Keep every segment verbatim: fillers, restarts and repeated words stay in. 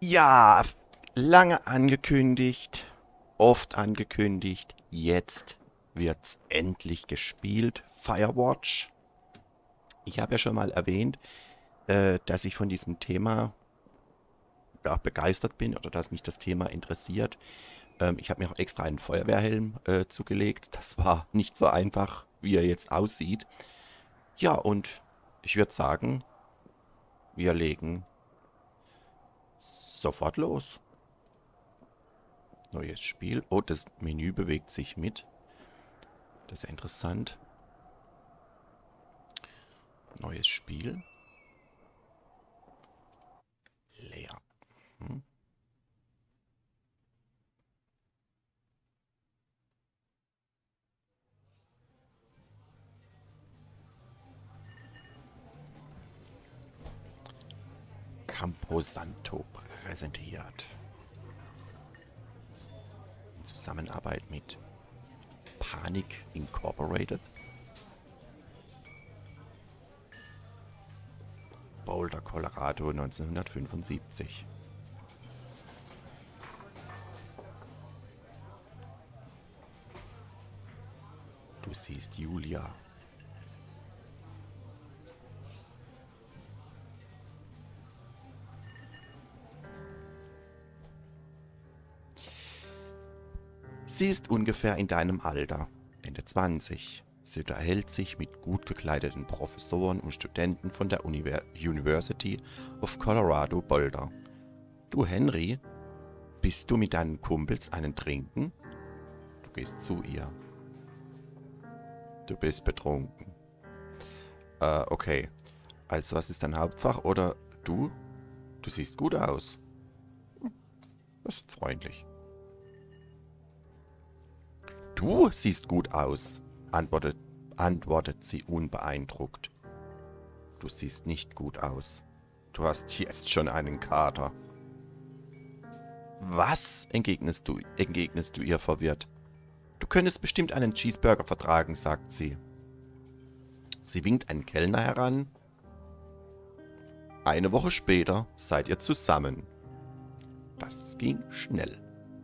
Ja, lange angekündigt, oft angekündigt, jetzt wird's endlich gespielt. Firewatch. Ich habe ja schon mal erwähnt, äh, dass ich von diesem Thema ja, begeistert bin oder dass mich das Thema interessiert. Ähm, ich habe mir auch extra einen Feuerwehrhelm äh, zugelegt. Das war nicht so einfach, wie er jetzt aussieht. Ja, und ich würde sagen, wir legen sofort los. Neues Spiel. Oh, das Menü bewegt sich mit. Das ist ja interessant. Neues Spiel. Leer. Hm. Camposanto präsentiert. In Zusammenarbeit mit Panic Incorporated. Boulder, Colorado neunzehnhundertfünfundsiebzig. Du siehst Julia. Sie ist ungefähr in deinem Alter, Ende zwanzig. Sie unterhält sich mit gut gekleideten Professoren und Studenten von der Univer University of Colorado Boulder. Du, Henry, bist du mit deinen Kumpels einen trinken? Du gehst zu ihr. Du bist betrunken. Äh, okay. Also, was ist dein Hauptfach? Oder du? Du siehst gut aus. Das ist freundlich. Du siehst gut aus, antwortet, antwortet sie unbeeindruckt. Du siehst nicht gut aus. Du hast jetzt schon einen Kater. Was? entgegnest du, entgegnest du ihr verwirrt. Du könntest bestimmt einen Cheeseburger vertragen, sagt sie. Sie winkt einen Kellner heran. Eine Woche später seid ihr zusammen. Das ging schnell.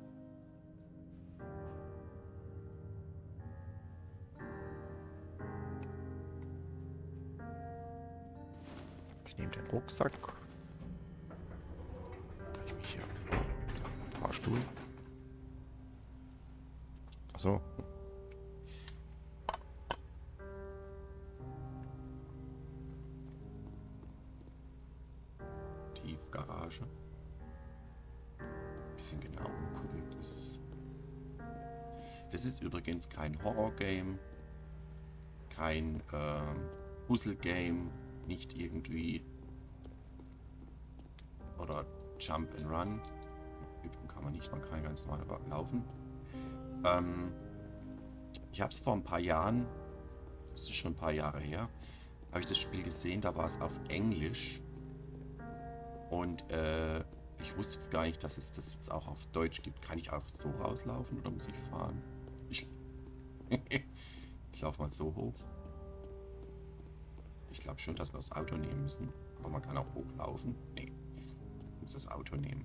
Ich nehme den Rucksack. Kann ich mich hier... Fahrstuhl. Achso. Tiefgarage. Bisschen genau gucken. Das ist, das ist übrigens kein Horror-Game. Kein äh, Puzzle-Game. Nicht irgendwie. Oder Jump and Run. Hüpfen kann man nicht, man kann ganz normal laufen. Ähm, ich habe es vor ein paar Jahren, das ist schon ein paar Jahre her, habe ich das Spiel gesehen, da war es auf Englisch. Und äh, ich wusste jetzt gar nicht, dass es das jetzt auch auf Deutsch gibt. Kann ich auch so rauslaufen oder muss ich fahren? Ich, ich laufe mal so hoch. Ich glaube schon, dass wir das Auto nehmen müssen. Aber man kann auch hochlaufen. Nee, ich muss das Auto nehmen.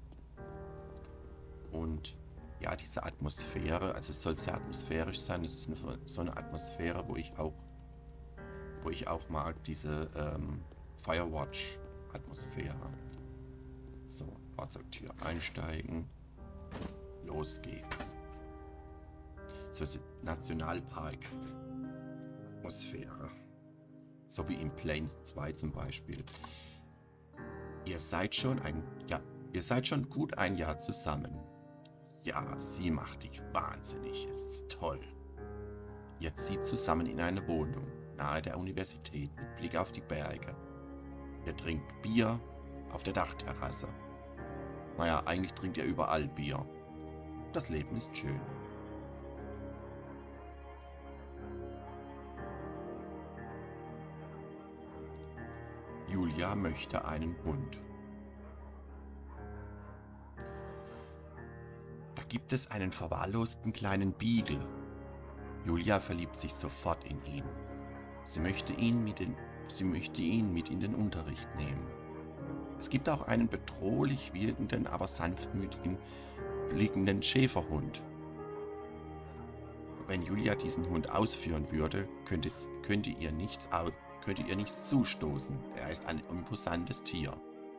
Und ja, diese Atmosphäre, also es soll sehr atmosphärisch sein. Es ist eine, so eine Atmosphäre, wo ich auch, wo ich auch mag, diese ähm, Firewatch-Atmosphäre. So, Fahrzeugtür einsteigen. Los geht's. So ist Nationalpark-Atmosphäre. So wie in Planes zwei zum Beispiel. Ihr seid schon ein, ja, ihr seid schon gut ein Jahr zusammen. Ja, sie macht dich wahnsinnig. Es ist toll. Ihr zieht zusammen in eine Wohnung nahe der Universität mit Blick auf die Berge. Ihr trinkt Bier auf der Dachterrasse. Naja, eigentlich trinkt ihr überall Bier. Das Leben ist schön. Julia möchte einen Hund. Da gibt es einen verwahrlosten kleinen Beagle. Julia verliebt sich sofort in ihn. Sie möchte ihn mit, in, sie möchte ihn mit in den Unterricht nehmen. Es gibt auch einen bedrohlich wirkenden, aber sanftmütigen, blickenden Schäferhund. Wenn Julia diesen Hund ausführen würde, könnte, es, könnte, ihr, nichts, könnte ihr nichts zustoßen. Er ist ein imposantes Tier.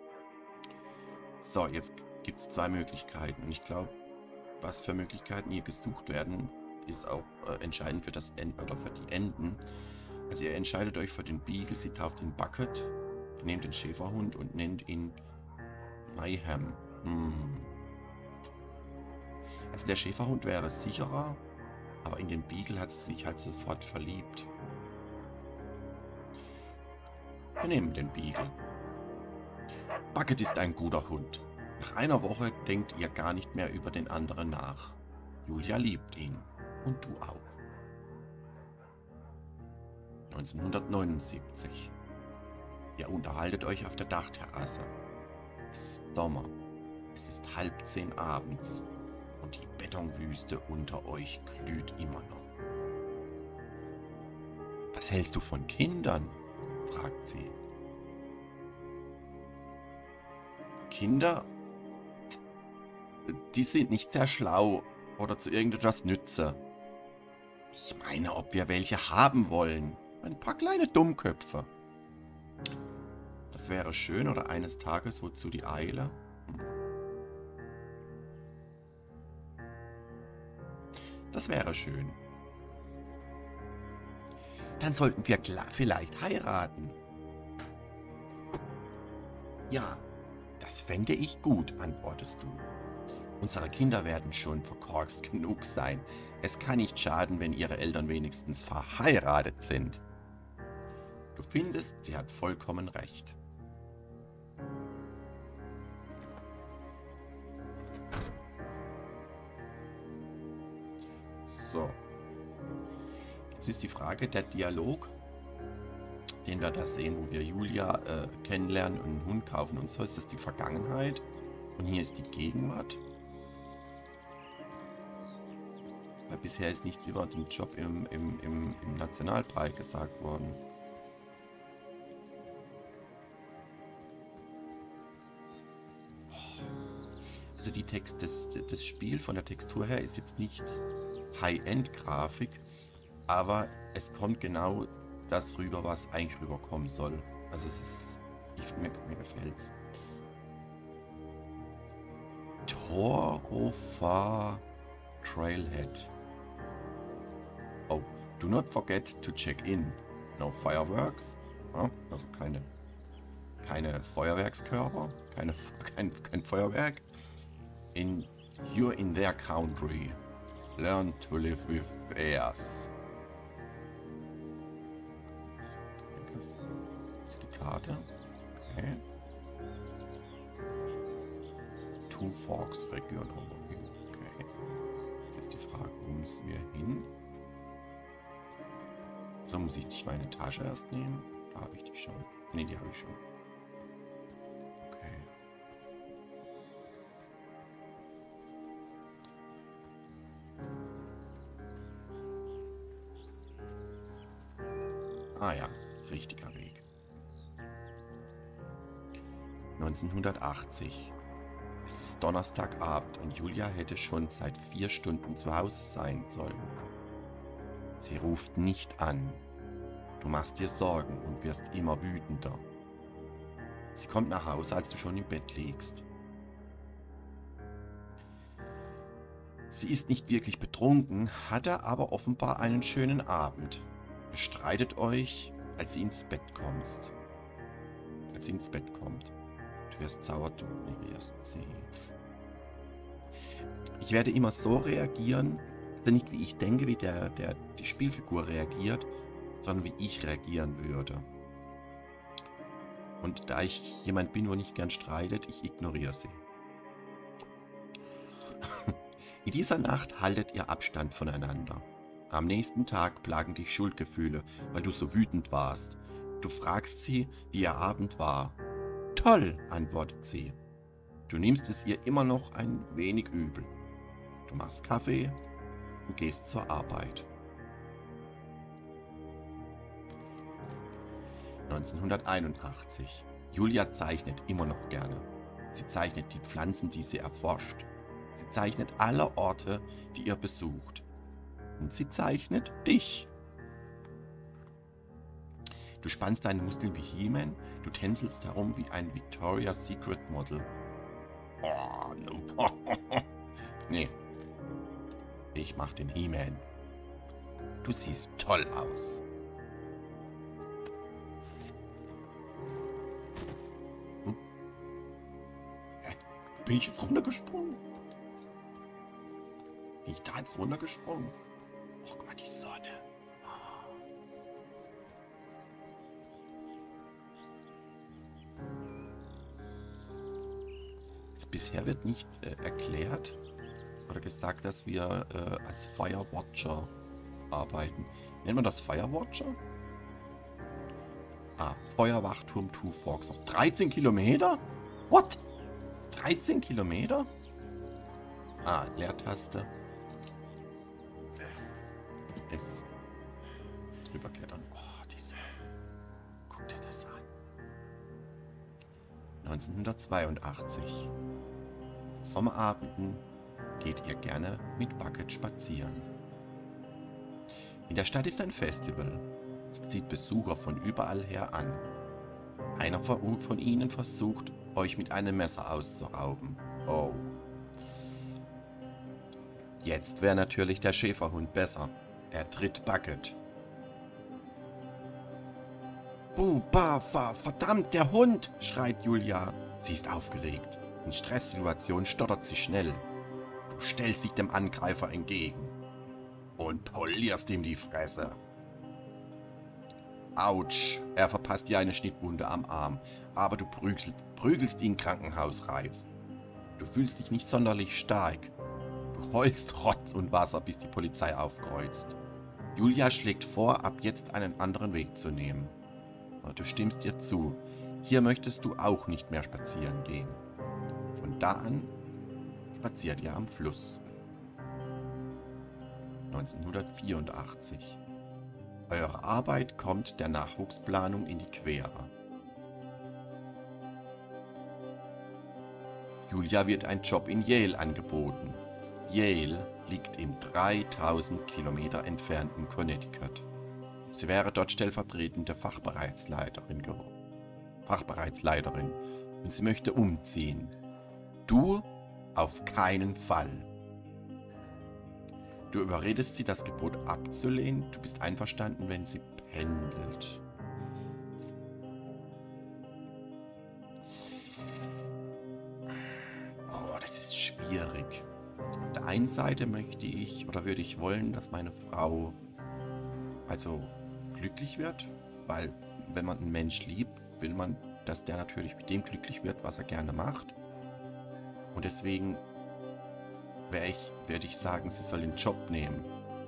So, jetzt gibt es zwei Möglichkeiten. Und ich glaube, was für Möglichkeiten hier gesucht werden, ist auch äh, entscheidend für das Ende oder für die Enden. Also ihr entscheidet euch für den Beagle, sie tauft ihn Bucket, nehmt den Schäferhund und nennt ihn Mayhem. Hm. Also der Schäferhund wäre sicherer, aber in den Beagle hat sie sich halt sofort verliebt. Wir nehmen den Beagle. Bucket ist ein guter Hund. Nach einer Woche denkt ihr gar nicht mehr über den anderen nach. Julia liebt ihn. Und du auch. neunzehnhundertneunundsiebzig. Ihr unterhaltet euch auf der Dachterrasse. Es ist Sommer. Es ist halb zehn abends. Und die Betonwüste unter euch glüht immer noch. Was hältst du von Kindern? Fragt sie. Kinder, die sind nicht sehr schlau oder zu irgendetwas nütze. Ich meine, ob wir welche haben wollen. Ein paar kleine Dummköpfe. Das wäre schön, oder eines Tages, wozu die Eile? Hm. Das wäre schön. Dann sollten wir vielleicht heiraten. Ja, das fände ich gut, antwortest du. Unsere Kinder werden schon verkorkst genug sein. Es kann nicht schaden, wenn ihre Eltern wenigstens verheiratet sind. Du findest, sie hat vollkommen recht. So. Jetzt ist die Frage, der Dialog, den wir da sehen, wo wir Julia äh, kennenlernen und einen Hund kaufen und so, ist das die Vergangenheit. Und hier ist die Gegenwart. Weil bisher ist nichts über den Job im, im, im, im Nationalpark gesagt worden. Also die Text, das, das Spiel von der Textur her ist jetzt nicht High-End-Grafik, aber es kommt genau das rüber, was eigentlich rüberkommen soll. Also es ist, ich, mir, mir gefällt's. Torofa Trailhead. Oh, do not forget to check in. No fireworks. Ja, also keine, keine Feuerwerkskörper, keine, kein, kein Feuerwerk. In, you're in their country. Learn to live with bears. Das ist die Karte. Okay. Two Forks Region Overview. Okay. Jetzt ist die Frage, wo müssen wir hin? So, muss ich nicht meine Tasche erst nehmen? Da habe ich die schon. Ne, die habe ich schon. Okay. Ah ja, richtiger Weg. neunzehnhundertachtzig. Es ist Donnerstagabend und Julia hätte schon seit vier Stunden zu Hause sein sollen. Sie ruft nicht an. Du machst dir Sorgen und wirst immer wütender. Sie kommt nach Hause, als du schon im Bett liegst. Sie ist nicht wirklich betrunken, hatte aber offenbar einen schönen Abend. Ihr streitet euch, als sie ins Bett kommst. Als sie ins Bett kommt. Du wirst sauer, du ignorierst sie. Ich werde immer so reagieren, also nicht wie ich denke, wie der, der, die Spielfigur reagiert, sondern wie ich reagieren würde. Und da ich jemand bin, wo nicht gern streitet, ich ignoriere sie. In dieser Nacht haltet ihr Abstand voneinander. Am nächsten Tag plagen dich Schuldgefühle, weil du so wütend warst. Du fragst sie, wie ihr Abend war. Toll, antwortet sie. Du nimmst es ihr immer noch ein wenig übel. Du machst Kaffee und gehst zur Arbeit. neunzehnhunderteinundachtzig. Julia zeichnet immer noch gerne. Sie zeichnet die Pflanzen, die sie erforscht. Sie zeichnet alle Orte, die ihr besucht. Und sie zeichnet dich. Du spannst deine Muskeln wie He-Man, du tänzelst herum wie ein Victoria's Secret Model. Oh, no. Nee. Ich mach den He-Man. Du siehst toll aus. Hm? Hä? Bin ich jetzt runtergesprungen? Bin ich da jetzt runtergesprungen? Oh, guck mal, die Sonne. Bisher wird nicht äh, erklärt oder gesagt, dass wir äh, als Firewatcher arbeiten. Nennt man das Firewatcher? Ah, Feuerwachturm Two Forks. Noch dreizehn Kilometer? What? dreizehn Kilometer? Ah, Leertaste. S. Drüber klettern. Oh, diese. Guck dir das an. neunzehnhundertzweiundachtzig. An Sommerabenden geht ihr gerne mit Bucket spazieren. In der Stadt ist ein Festival. Es zieht Besucher von überall her an. Einer von, von ihnen versucht, euch mit einem Messer auszurauben. Oh. Jetzt wäre natürlich der Schäferhund besser. Er tritt Bucket. Buh, bah, fa, verdammt, der Hund, schreit Julia. Sie ist aufgeregt. In Stresssituationen stottert sie schnell. Du stellst dich dem Angreifer entgegen und polierst ihm die Fresse. Autsch, er verpasst dir eine Schnittwunde am Arm, aber du prügelst, prügelst ihn krankenhausreif. Du fühlst dich nicht sonderlich stark. Du heulst Rotz und Wasser, bis die Polizei aufkreuzt. Julia schlägt vor, ab jetzt einen anderen Weg zu nehmen. Du stimmst ihr zu. Hier möchtest du auch nicht mehr spazieren gehen. Von da an spaziert ihr am Fluss. neunzehnhundertvierundachtzig. Eure Arbeit kommt der Nachwuchsplanung in die Quere. Julia wird ein Job in Yale angeboten. Yale liegt im dreitausend Kilometer entfernten Connecticut. Sie wäre dort stellvertretende Fachbereichsleiterin geworden. Fachbereichsleiterin. Und sie möchte umziehen. Du auf keinen Fall. Du überredest sie, das Gebot abzulehnen. Du bist einverstanden, wenn sie pendelt. Oh, das ist schwierig. Auf der einen Seite möchte ich oder würde ich wollen, dass meine Frau also glücklich wird, weil wenn man einen Mensch liebt, will man, dass der natürlich mit dem glücklich wird, was er gerne macht. Und deswegen wäre ich, würde ich sagen, sie soll den Job nehmen.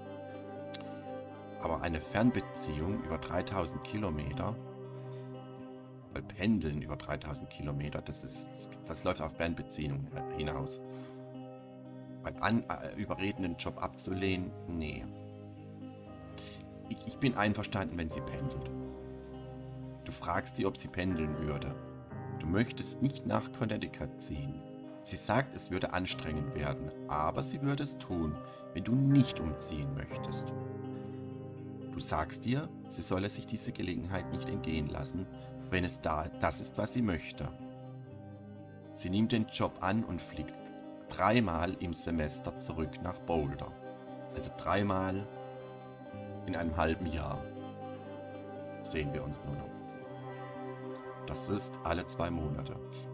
Aber eine Fernbeziehung über dreitausend Kilometer, weil Pendeln über dreitausend Kilometer, das ist, das läuft auf Fernbeziehung hinaus. Beim An äh, überredenden Job abzulehnen, nee. Ich, ich bin einverstanden, wenn sie pendelt. Du fragst sie, ob sie pendeln würde. Du möchtest nicht nach Connecticut ziehen. Sie sagt, es würde anstrengend werden, aber sie würde es tun, wenn du nicht umziehen möchtest. Du sagst ihr, sie solle sich diese Gelegenheit nicht entgehen lassen, wenn es da das ist, was sie möchte. Sie nimmt den Job an und fliegt dreimal im Semester zurück nach Boulder. Also dreimal in einem halben Jahr sehen wir uns nur noch. Das ist alle zwei Monate.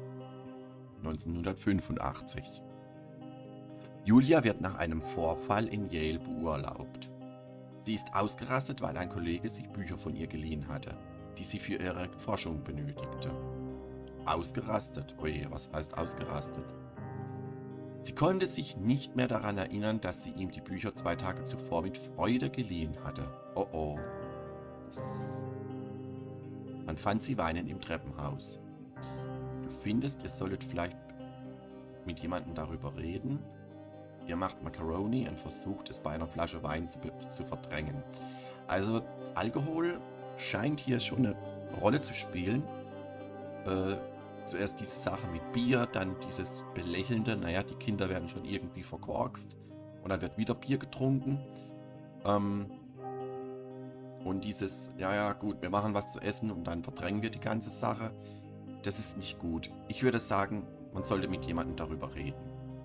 neunzehnhundertfünfundachtzig. Julia wird nach einem Vorfall in Yale beurlaubt. Sie ist ausgerastet, weil ein Kollege sich Bücher von ihr geliehen hatte, die sie für ihre Forschung benötigte. Ausgerastet? Oje, was heißt ausgerastet? Sie konnte sich nicht mehr daran erinnern, dass sie ihm die Bücher zwei Tage zuvor mit Freude geliehen hatte. Oh oh. Das Man fand sie weinend im Treppenhaus. Du findest, ihr solltet vielleicht mit jemandem darüber reden. Ihr macht Macaroni und versucht es bei einer Flasche Wein zu, zu verdrängen. Also Alkohol scheint hier schon eine Rolle zu spielen. Äh, zuerst diese Sache mit Bier, dann dieses Belächelnde, naja, die Kinder werden schon irgendwie verkorkst und dann wird wieder Bier getrunken. Ähm, und dieses, ja, ja, gut, wir machen was zu essen und dann verdrängen wir die ganze Sache. Das ist nicht gut. Ich würde sagen, man sollte mit jemandem darüber reden.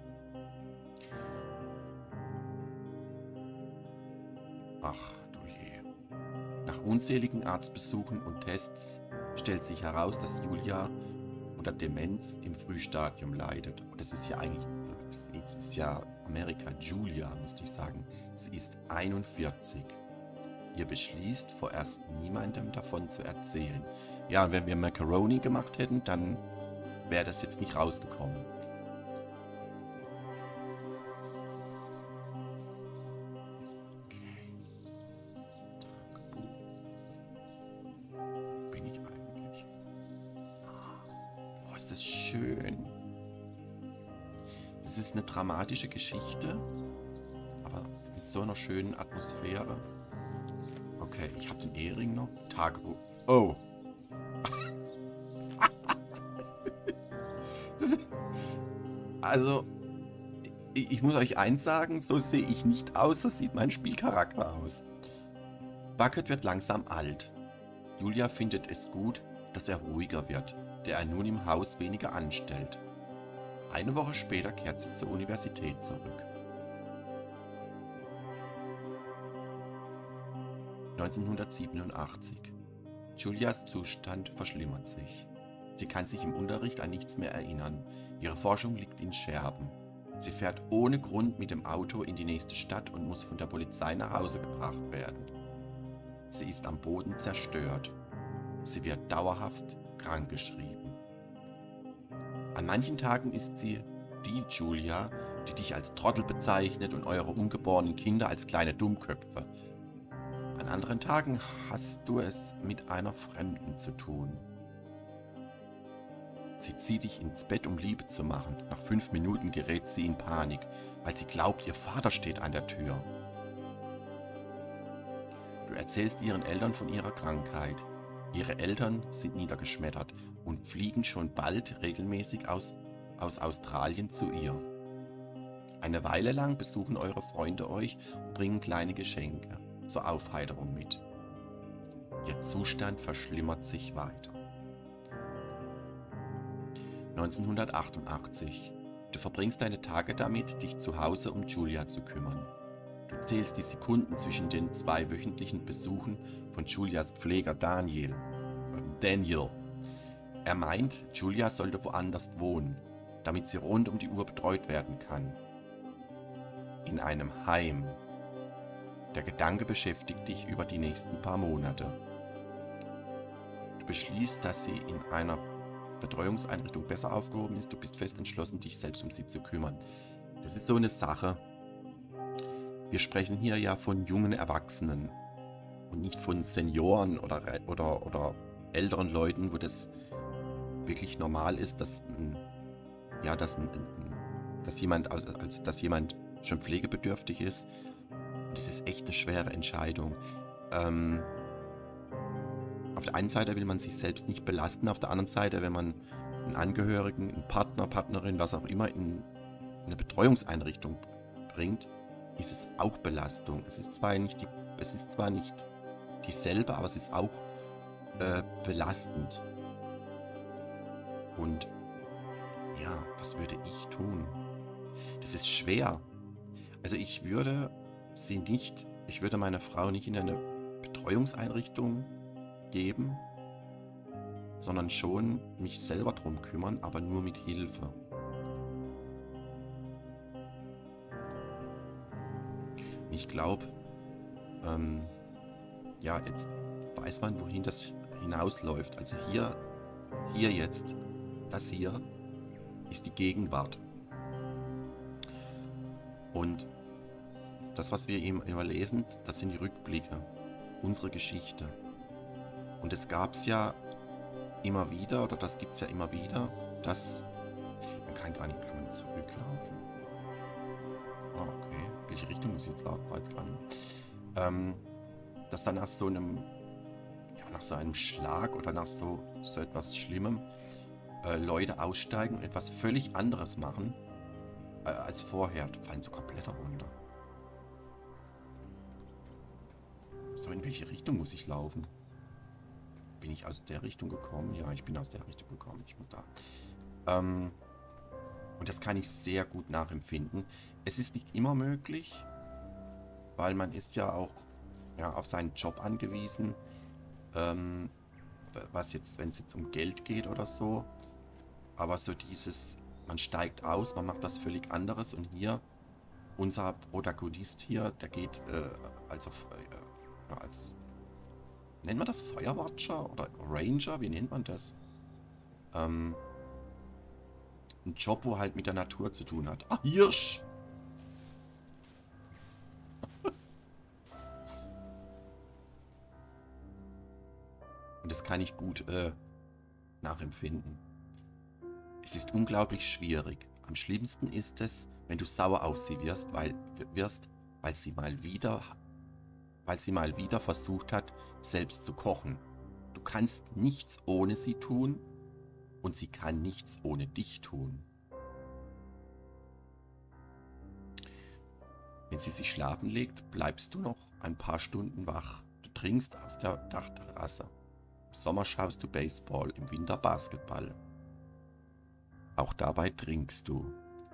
Ach, du je. Nach unzähligen Arztbesuchen und Tests stellt sich heraus, dass Julia unter Demenz im Frühstadium leidet. Und das ist ja eigentlich, das ist ja Amerika Julia, müsste ich sagen. Sie ist einundvierzig. Ihr beschließt, vorerst niemandem davon zu erzählen. Ja, und wenn wir Macaroni gemacht hätten, dann wäre das jetzt nicht rausgekommen. Okay. Tagebuch. Wo bin ich eigentlich? Oh, ist das schön. Das ist eine dramatische Geschichte, aber mit so einer schönen Atmosphäre. Okay, ich habe den Ehering noch. Tagebuch. Oh. Also, ich, ich muss euch eins sagen, so sehe ich nicht aus, so sieht mein Spielcharakter aus. Bucket wird langsam alt. Julia findet es gut, dass er ruhiger wird, der er nun im Haus weniger anstellt. Eine Woche später kehrt sie zur Universität zurück. neunzehnhundertsiebenundachtzig. Julias Zustand verschlimmert sich. Sie kann sich im Unterricht an nichts mehr erinnern. Ihre Forschung liegt in Scherben. Sie fährt ohne Grund mit dem Auto in die nächste Stadt und muss von der Polizei nach Hause gebracht werden. Sie ist am Boden zerstört. Sie wird dauerhaft krankgeschrieben. An manchen Tagen ist sie die Julia, die dich als Trottel bezeichnet und eure ungeborenen Kinder als kleine Dummköpfe. An anderen Tagen hast du es mit einer Fremden zu tun. Sie zieht dich ins Bett, um Liebe zu machen. Nach fünf Minuten gerät sie in Panik, weil sie glaubt, ihr Vater steht an der Tür. Du erzählst ihren Eltern von ihrer Krankheit. Ihre Eltern sind niedergeschmettert und fliegen schon bald regelmäßig aus, aus Australien zu ihr. Eine Weile lang besuchen eure Freunde euch und bringen kleine Geschenke zur Aufheiterung mit. Ihr Zustand verschlimmert sich weiter. neunzehnhundertachtundachtzig. Du verbringst deine Tage damit, dich zu Hause um Julia zu kümmern. Du zählst die Sekunden zwischen den zwei wöchentlichen Besuchen von Julias Pfleger Daniel. Daniel. Er meint, Julia sollte woanders wohnen, damit sie rund um die Uhr betreut werden kann. In einem Heim. Der Gedanke beschäftigt dich über die nächsten paar Monate. Du beschließt, dass sie in einer Betreuungseinrichtung besser aufgehoben ist. Du bist fest entschlossen, dich selbst um sie zu kümmern. Das ist so eine Sache. Wir sprechen hier ja von jungen Erwachsenen und nicht von Senioren oder, oder, oder älteren Leuten, wo das wirklich normal ist, dass, ja, dass, dass, jemand, also, dass jemand schon pflegebedürftig ist. Und das ist echt eine schwere Entscheidung. Ähm, auf der einen Seite will man sich selbst nicht belasten, auf der anderen Seite, wenn man einen Angehörigen, einen Partner, Partnerin, was auch immer in eine Betreuungseinrichtung bringt, ist es auch Belastung. Es ist zwar nicht, die, es ist zwar nicht dieselbe, aber es ist auch äh, belastend. Und ja, was würde ich tun? Das ist schwer. Also ich würde sie nicht, ich würde meine Frau nicht in eine Betreuungseinrichtung geben, sondern schon mich selber drum kümmern, aber nur mit Hilfe. Ich glaube, ähm, ja, jetzt weiß man, wohin das hinausläuft. Also hier, hier jetzt, das hier ist die Gegenwart. Und das, was wir ihm immer lesen, das sind die Rückblicke, unsere Geschichte. Und es gab es ja immer wieder, oder das gibt es ja immer wieder, dass man kann gar nicht, kann man zurücklaufen. Ah, okay. Welche Richtung muss ich jetzt laufen? Weiß gar nicht. Ähm, dass dann nach so einem, ja, nach so einem Schlag oder nach so, so etwas Schlimmem äh, Leute aussteigen und etwas völlig anderes machen äh, als vorher. Die fallen so komplett runter. So, in welche Richtung muss ich laufen? Bin ich aus der Richtung gekommen? Ja, ich bin aus der Richtung gekommen. Ich muss da. Ähm, und das kann ich sehr gut nachempfinden. Es ist nicht immer möglich, weil man ist ja auch ja, auf seinen Job angewiesen. Ähm, was jetzt, wenn es jetzt um Geld geht oder so. Aber so dieses, man steigt aus, man macht was völlig anderes und hier, unser Protagonist hier, der geht äh, als, auf, äh, als, nennt man das Firewatcher oder Ranger, wie nennt man das? Ähm, ein Job, wo halt mit der Natur zu tun hat. Ah, Hirsch! Und das kann ich gut äh, nachempfinden. Es ist unglaublich schwierig. Am schlimmsten ist es, wenn du sauer auf sie wirst, weil, wirst, weil sie mal wieder, weil sie mal wieder versucht hat, selbst zu kochen. Du kannst nichts ohne sie tun und sie kann nichts ohne dich tun. Wenn sie sich schlafen legt, bleibst du noch ein paar Stunden wach. Du trinkst auf der Dachterrasse. Im Sommer schaust du Baseball, im Winter Basketball. Auch dabei trinkst du.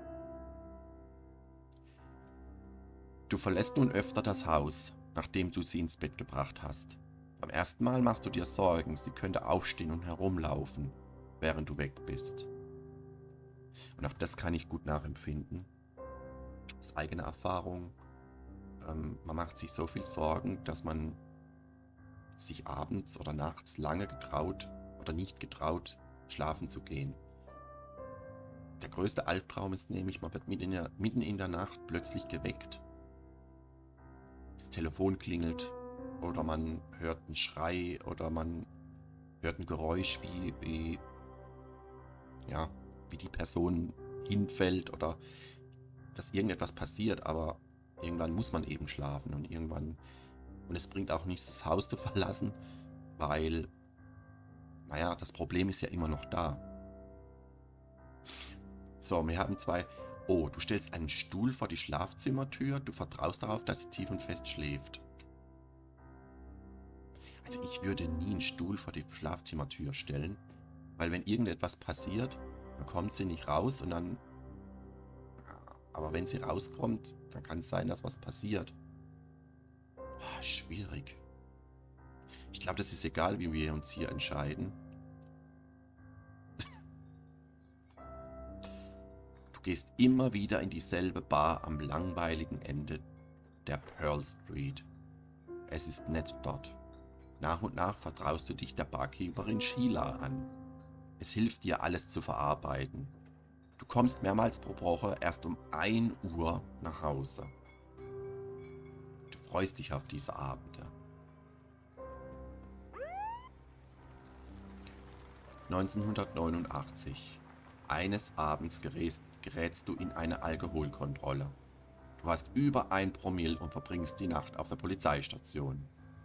Du verlässt nun öfter das Haus, nachdem du sie ins Bett gebracht hast. Beim ersten Mal machst du dir Sorgen, sie könnte aufstehen und herumlaufen, während du weg bist. Und auch das kann ich gut nachempfinden. Das ist eigene Erfahrung. Ähm, man macht sich so viel Sorgen, dass man sich abends oder nachts lange getraut oder nicht getraut, schlafen zu gehen. Der größte Albtraum ist nämlich, man wird mitten in der, mitten in der Nacht plötzlich geweckt. Das Telefon klingelt oder man hört einen Schrei oder man hört ein Geräusch, wie, wie, ja, wie die Person hinfällt oder dass irgendetwas passiert, aber irgendwann muss man eben schlafen und irgendwann, und es bringt auch nichts, das Haus zu verlassen, weil, naja, das Problem ist ja immer noch da. So, wir haben zwei. Oh, du stellst einen Stuhl vor die Schlafzimmertür. Du vertraust darauf, dass sie tief und fest schläft. Also ich würde nie einen Stuhl vor die Schlafzimmertür stellen, weil wenn irgendetwas passiert, dann kommt sie nicht raus und dann... Aber wenn sie rauskommt, dann kann es sein, dass was passiert. Oh, schwierig. Ich glaube, das ist egal, wie wir uns hier entscheiden. Du gehst immer wieder in dieselbe Bar am langweiligen Ende der Pearl Street. Es ist nett dort. Nach und nach vertraust du dich der Barkeeperin Sheila an. Es hilft dir, alles zu verarbeiten. Du kommst mehrmals pro Woche erst um ein Uhr nach Hause. Du freust dich auf diese Abende. neunzehnhundertneunundachtzig. Eines Abends gerätst, gerätst du in eine Alkoholkontrolle. Du hast über ein Promille und verbringst die Nacht auf der Polizeistation.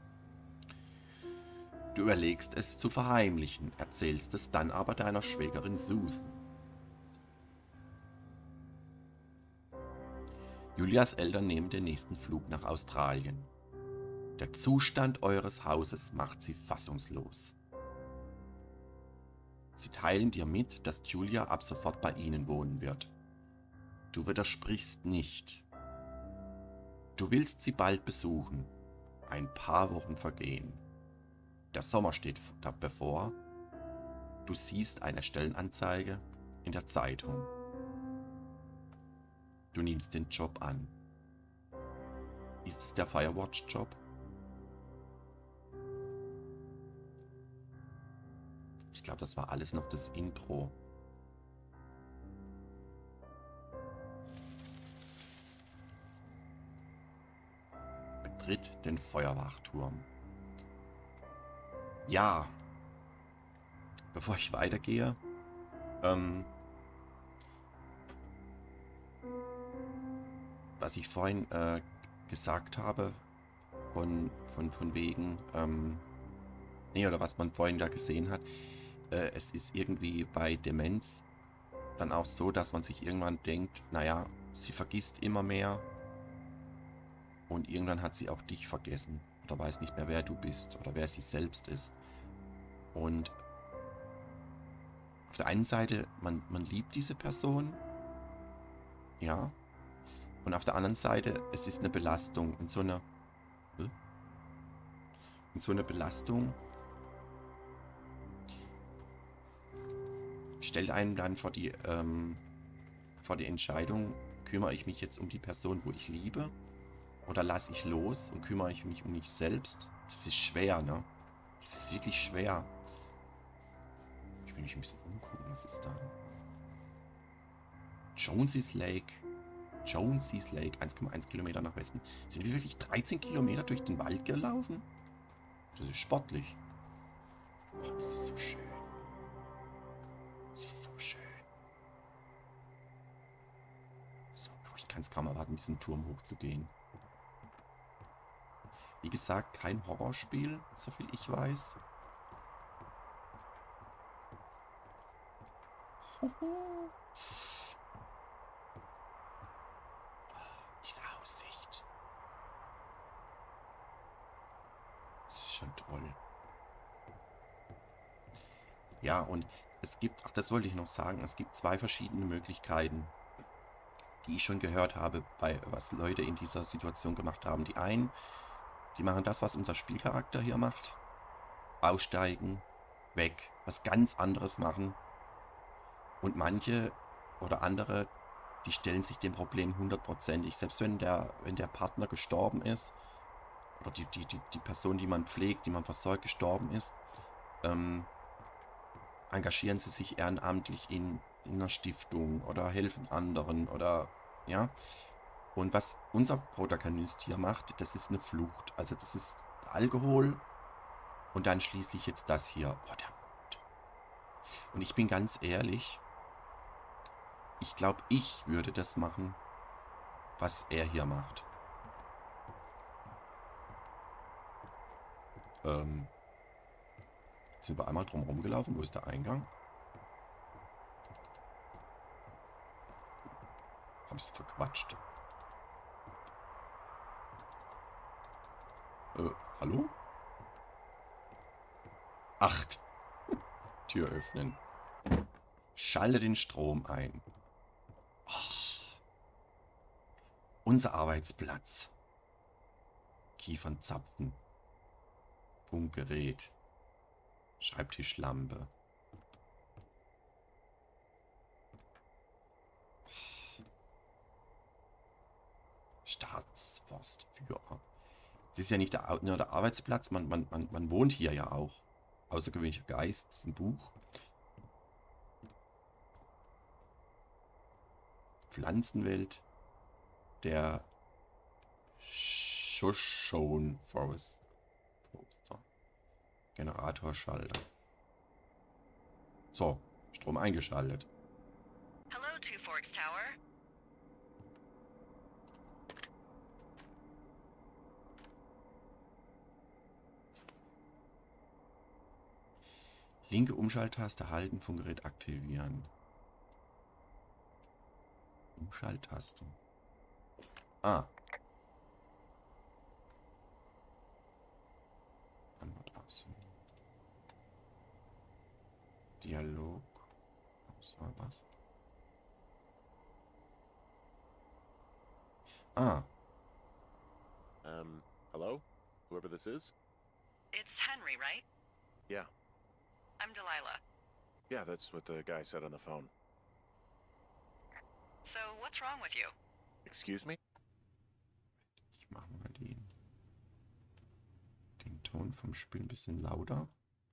Du überlegst es zu verheimlichen, erzählst es dann aber deiner Schwägerin Susan. Julias Eltern nehmen den nächsten Flug nach Australien. Der Zustand eures Hauses macht sie fassungslos. Sie teilen dir mit, dass Julia ab sofort bei ihnen wohnen wird. Du widersprichst nicht. Du willst sie bald besuchen. Ein paar Wochen vergehen. Der Sommer steht bevor. Du siehst eine Stellenanzeige in der Zeitung. Du nimmst den Job an. Ist es der Firewatch-Job? Ich glaube, das war alles noch das Intro. Betritt den Feuerwachturm. Ja. Bevor ich weitergehe, ähm, was ich vorhin äh, gesagt habe, von, von, von wegen, ähm, nee, oder was man vorhin da gesehen hat, äh, es ist irgendwie bei Demenz dann auch so, dass man sich irgendwann denkt, naja, sie vergisst immer mehr und irgendwann hat sie auch dich vergessen oder weiß nicht mehr, wer du bist oder wer sie selbst ist. Und auf der einen Seite, man, man liebt diese Person, ja, und auf der anderen Seite, es ist eine Belastung und so eine, und so eine Belastung stellt einen dann vor die, ähm, vor die Entscheidung, kümmere ich mich jetzt um die Person, wo ich liebe, oder lasse ich los und kümmere ich mich um mich selbst? Das ist schwer, ne? Das ist wirklich schwer. Ich will mich ein bisschen umgucken, was ist da? Jonesy's Lake. Jonesy's Lake, eins Komma eins Kilometer nach Westen. Sind wir wirklich dreizehn Kilometer durch den Wald gelaufen? Das ist sportlich. Oh, das ist so schön. Das ist so schön. So, ich kann es kaum erwarten, diesen Turm hochzugehen. Wie gesagt, kein Horrorspiel, soviel ich weiß. Hoho. Diese Aussicht. Das ist schon toll. Ja, und es gibt, ach, das wollte ich noch sagen, es gibt zwei verschiedene Möglichkeiten, die ich schon gehört habe, bei was Leute in dieser Situation gemacht haben. Die einen, die machen das, was unser Spielcharakter hier macht. Aussteigen, weg, was ganz anderes machen. Und manche oder andere, die stellen sich dem Problem hundertprozentig. Selbst wenn der, wenn der Partner gestorben ist, oder die, die, die, die Person, die man pflegt, die man versorgt, gestorben ist, ähm, engagieren sie sich ehrenamtlich in, in einer Stiftung oder helfen anderen oder, ja. Und was unser Protagonist hier macht, das ist eine Flucht. Also das ist Alkohol und dann schließlich jetzt das hier. Oh, der Mond. Und ich bin ganz ehrlich, ich glaube, ich würde das machen, was er hier macht. Ähm, jetzt sind wir einmal drum rumgelaufen. Wo ist der Eingang? Hab ich es verquatscht? Äh, hallo? Acht. Tür öffnen. Schalte den Strom ein. Oh. Unser Arbeitsplatz. Kiefernzapfen. Funkgerät. Schreibtischlampe. Staatsforstführer. Es ist ja nicht der, nur der Arbeitsplatz, man, man, man, man wohnt hier ja auch. Außergewöhnlicher Geist, das ist ein Buch. Pflanzenwelt. Der Shoshone Forest Poster. Generatorschalter. So, Strom eingeschaltet. Hello, Two Forks Tower. Linke Umschalttaste halten, Funkgerät aktivieren. Umschalttaste. Ah. Antwort auswählen. Dialog. Auswahl was? Ah. Um, hello? Whoever this is? It's Henry, right? Yeah. I'm Delilah. Yeah, that's what the guy said on the phone. So, what's wrong with you? Excuse me? Ich mache mal den, den Ton vom Spiel ein bisschen lauter.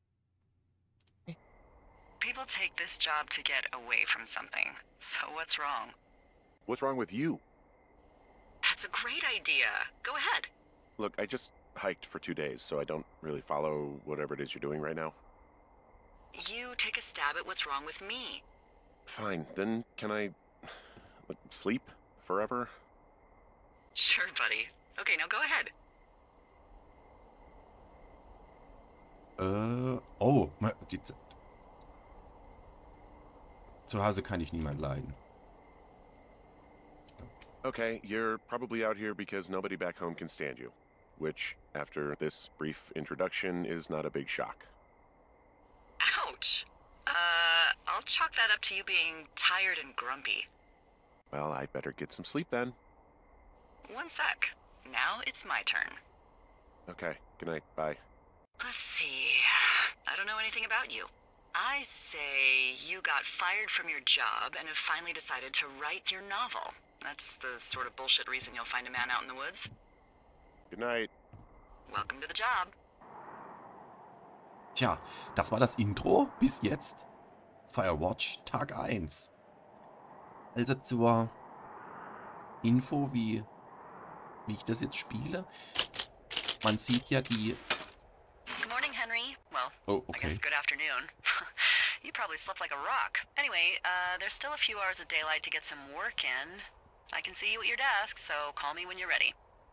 People take this job to get away from something. So, what's wrong? What's wrong with you? That's a great idea. Go ahead. Look, I just hiked for two days, so I don't really follow whatever it is you're doing right now. You take a stab at what's wrong with me. Fine, then can I... like, sleep? Forever? Sure, buddy. Okay, now go ahead. Äh, oh, die, Zu Hause kann ich niemand leiden. Okay, you're probably out here because nobody back home can stand you. Which, after this brief introduction, is not a big shock. Ouch. Uh, I'll chalk that up to you being tired and grumpy. Well, I'd better get some sleep then. One sec. Now it's my turn. Okay, good night, bye. Let's see. I don't know anything about you. I say you got fired from your job and have finally decided to write your novel. That's the sort of bullshit reason you'll find a man out in the woods. Good night. Welcome to the job. Tja, das war das Intro bis jetzt. Firewatch Tag eins. Also zur Info, wie, wie ich das jetzt spiele. Man sieht ja die... Good morning, Henry. Well, Oh, I guess okay. good afternoon. You probably slept like a rock. Anyway, uh, there's still a few hours of daylight to get some work in. I can see you at your desk, so call me when you're ready.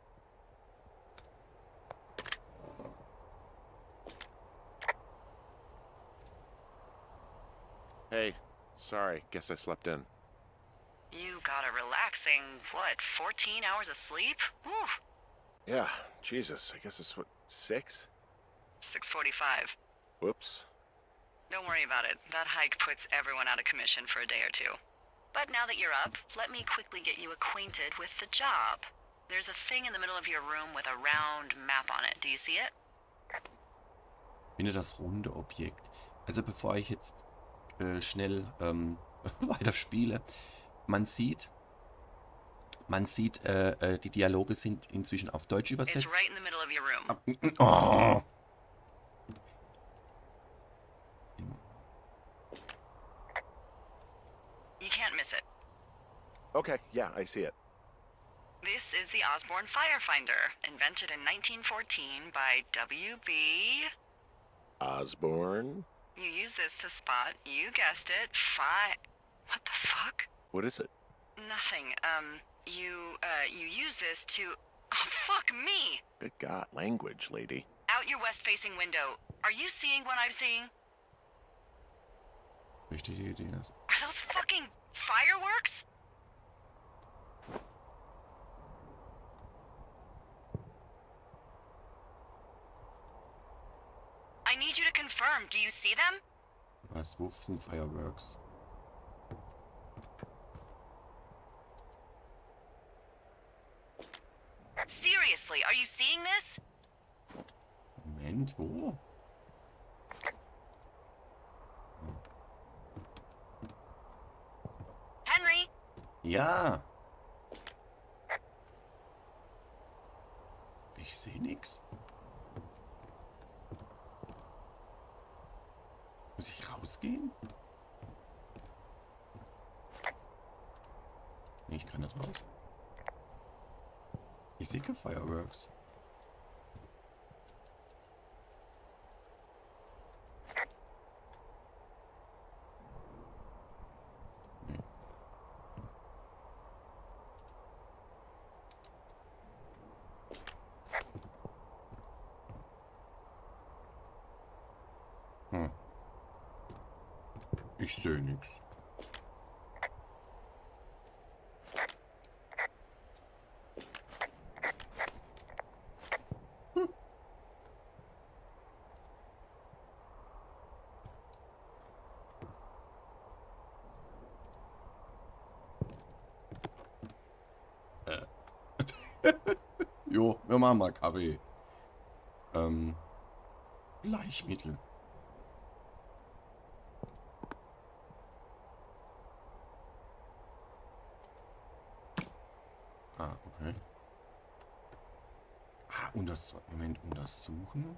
Hey, sorry, guess I slept in. You got a relaxing, what, fourteen hours of sleep? Whew. Yeah, Jesus, I guess it's what, six? six forty-five. Whoops. Don't worry about it. That hike puts everyone out of commission for a day or two. But now that you're up, let me quickly get you acquainted with the job. There's a thing in the middle of your room with a round map on it. Do you see it? Finde das runde Objekt. Also bevor ich jetzt äh, schnell ähm, weiterspiele, man sieht, man sieht, äh, äh, die Dialoge sind inzwischen auf Deutsch It's übersetzt. right in the middle of your room. Oh. You can't miss it. Okay, yeah, I see it. This is the Osborne Firefinder, invented in nineteen fourteen by W B Osborne? You use this to spot, you guessed it, fi- What the fuck? What is it? Nothing. Um, you, uh, you use this to... Oh, fuck me! Good God, language, lady. Out your west-facing window. Are you seeing what I'm seeing? Richtige Idee. Are those fucking fireworks? I need you to confirm. Do you see them? Was? Wo sind Fireworks? Seriously, are you seeing this? Moment, wo? Henry? Ja. Ich sehe nichts. Muss ich rausgehen? Nee, ich kann nicht raus. Ich sehe keine Fireworks. Nee. Hm. Ich sehe nichts. Jo, wir machen mal Kaffee. Ähm, Bleichmittel. Ah, okay. Ah, und das, Moment, untersuchen.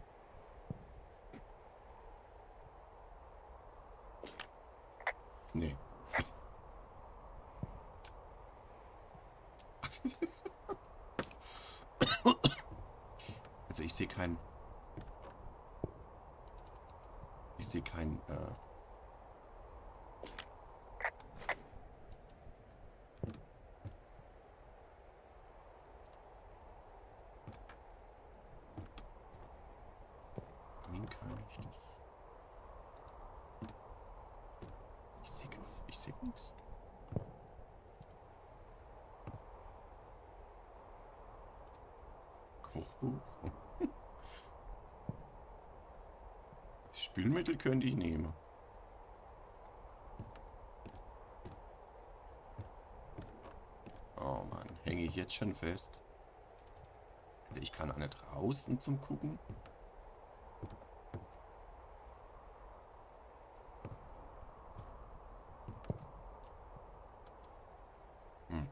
Nee. Also ich sehe kein... Ich sehe kein... Äh Wie kann ich das... Ich sehe... Ich passiert nichts. Kochbuch. Spülmittel könnte ich nehmen. Oh Mann, hänge ich jetzt schon fest. Also ich kann auch nicht raus, um zum Gucken. Hm.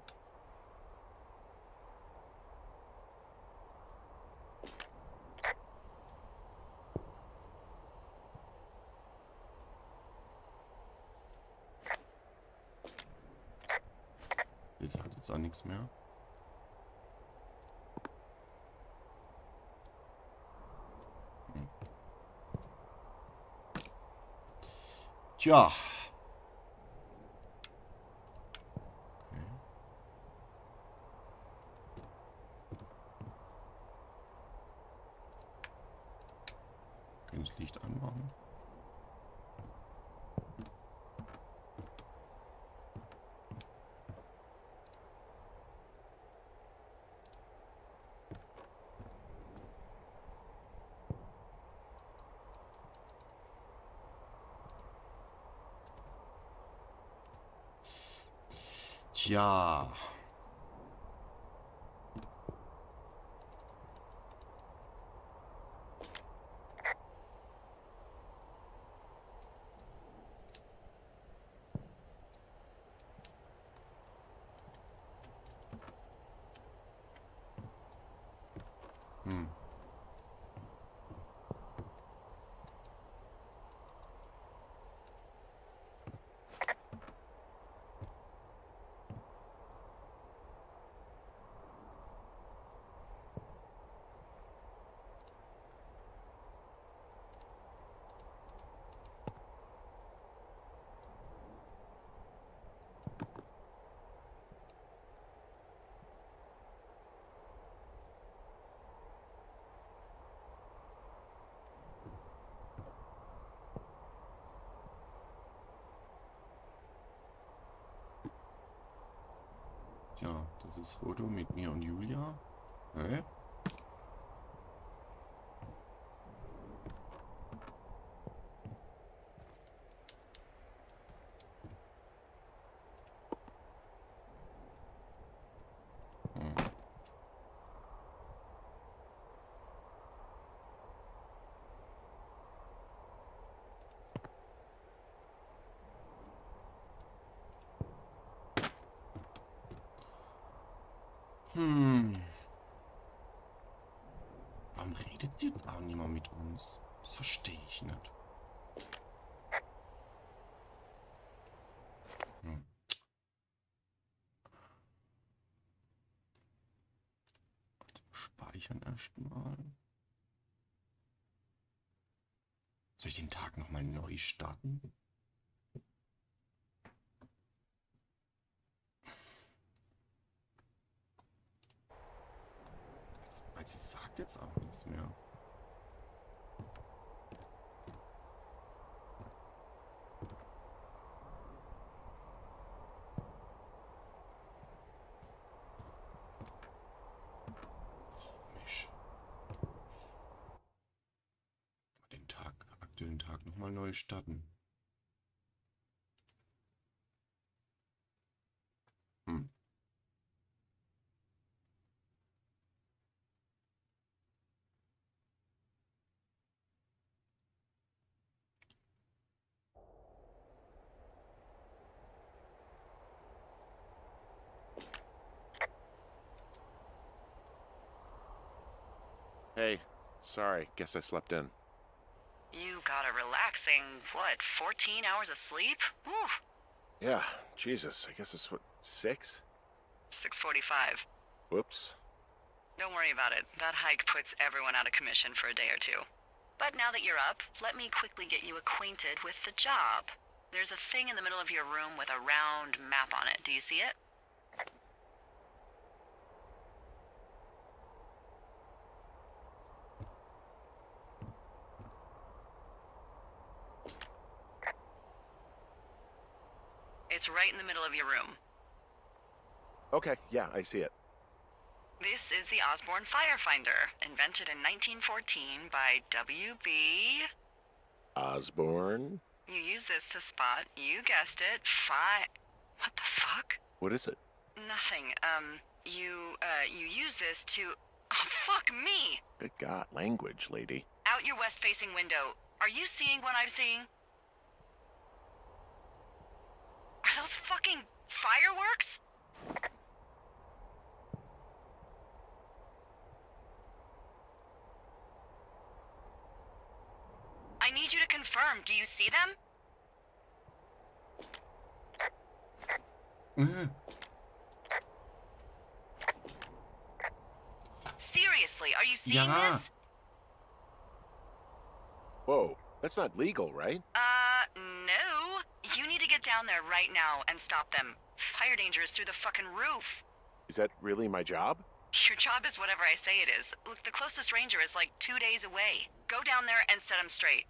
Jetzt hat jetzt auch nichts mehr. Hm. Tja. Okay. Kann ich das Licht anmachen? Tja. Hm. Ja, das ist Foto mit mir und Julia. Hä? Hm. Hm. Warum redet jetzt auch niemand mit uns? Das verstehe ich nicht. Hm. Speichern erstmal. Soll ich den Tag nochmal neu starten? Weil sie sagt jetzt auch nichts mehr. Komisch. Den Tag, aktuellen Tag nochmal neu starten. Hm. Hey, sorry, guess I slept in. You got a relaxing, what, fourteen hours of sleep? Whew. Yeah, Jesus, I guess it's what, six? six forty-five. Whoops. Don't worry about it. That hike puts everyone out of commission for a day or two. But now that you're up, let me quickly get you acquainted with the job. There's a thing in the middle of your room with a round map on it. Do you see it? It's right in the middle of your room. Okay, yeah, I see it. This is the Osborne Firefinder, invented in nineteen fourteen by W B Osborne? You use this to spot, you guessed it, fi- What the fuck? What is it? Nothing. Um, you, uh, you use this to... Oh, fuck me! Good God, language, lady. Out your west-facing window. Are you seeing what I'm seeing? Are those fucking fireworks? I need you to confirm. Do you see them? Mhm. Seriously, are you seeing Ja. this? Whoa, that's not legal, right? Uh, no. You need to get down there right now and stop them. Fire danger is through the fucking roof. Is that really my job? Your job is whatever I say it is. Look, the closest ranger is like two days away. Go down there and set him straight.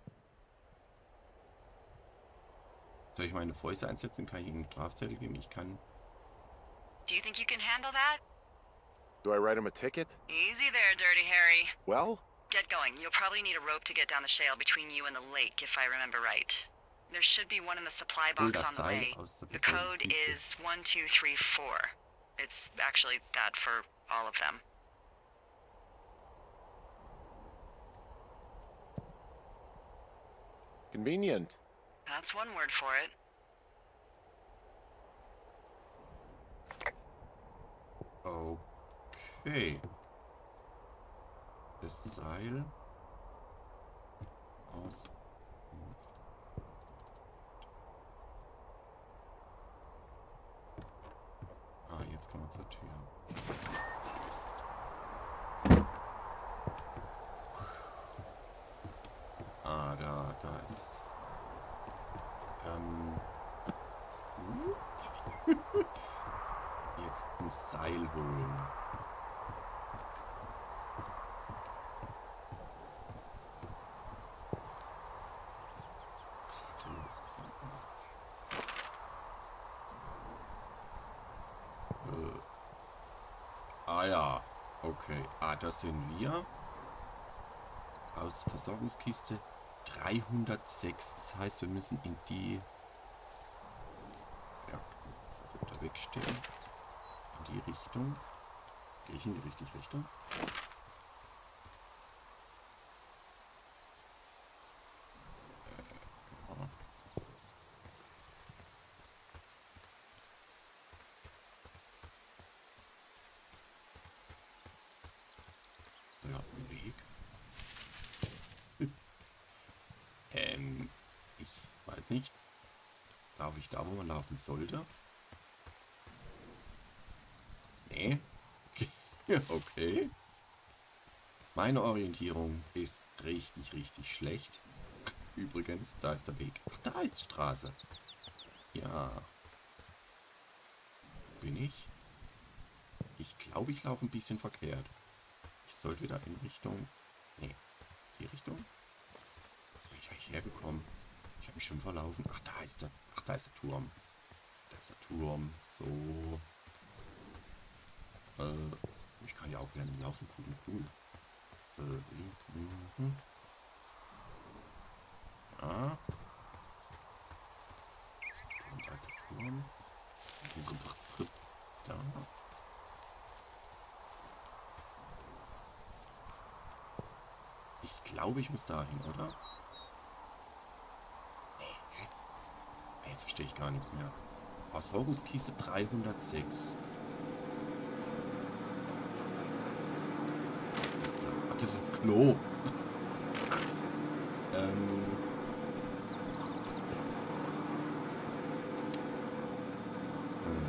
Soll ich meine Fäuste einsetzen? Kann ich Ihnen Strafzettel geben? Ich kann... Do you think you can handle that? Do I write him a ticket? Easy there, Dirty Harry. Well, Get going. You'll probably need a rope to get down the shale between you and the lake, if I remember right. There should be one in the supply Hol box das on the Seil way. aus der The code Versorgungskiste. is one two three four. It's actually that for all of them. convenient. That's one word for it. Okay. Das Seil aus... Ah, jetzt kommen wir zur Tür. Ah, da, da ist es. Ähm. Jetzt ein Seil holen. Kartenlos finden. Äh. Ah ja, okay. Ah, da sind wir. Aus Versorgungskiste dreihundertsechs. Das heißt, wir müssen in die... Ja, da wegstellen. In die Richtung. Gehe ich in die richtige Richtung? Äh, ja. Ja, ein Weg. ähm, ich weiß nicht. Laufe ich da, wo man laufen sollte? Nee. Okay. Meine Orientierung ist richtig, richtig schlecht. Übrigens, da ist der Weg. Ach, da ist die Straße. Ja. Bin ich? Ich glaube, ich laufe ein bisschen verkehrt. Ich sollte wieder in Richtung... Nee, die Richtung? Wo bin ich eigentlich hergekommen? Ich habe mich schon verlaufen. Ach, da ist der... Ach, da ist der Turm. Da ist der Turm. So. Äh, ich kann ja auch gerne laufen. Cool, cool. Äh, mhm. Ja. Und da der Turm. Da. Ich glaube, ich muss dahin, oder? Nee. Jetzt verstehe ich gar nichts mehr. Versorgungskiste dreihundertsechs. Was ist das da? Ach, das ist das Klo. ähm. Hm.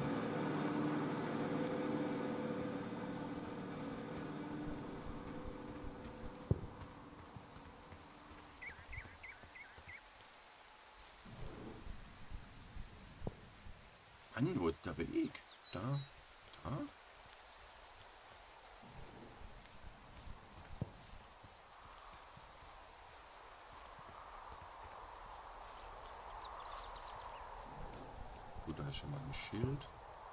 Mann, wo ist der Weg? Da? Da? Gut, da ist schon mal ein Schild.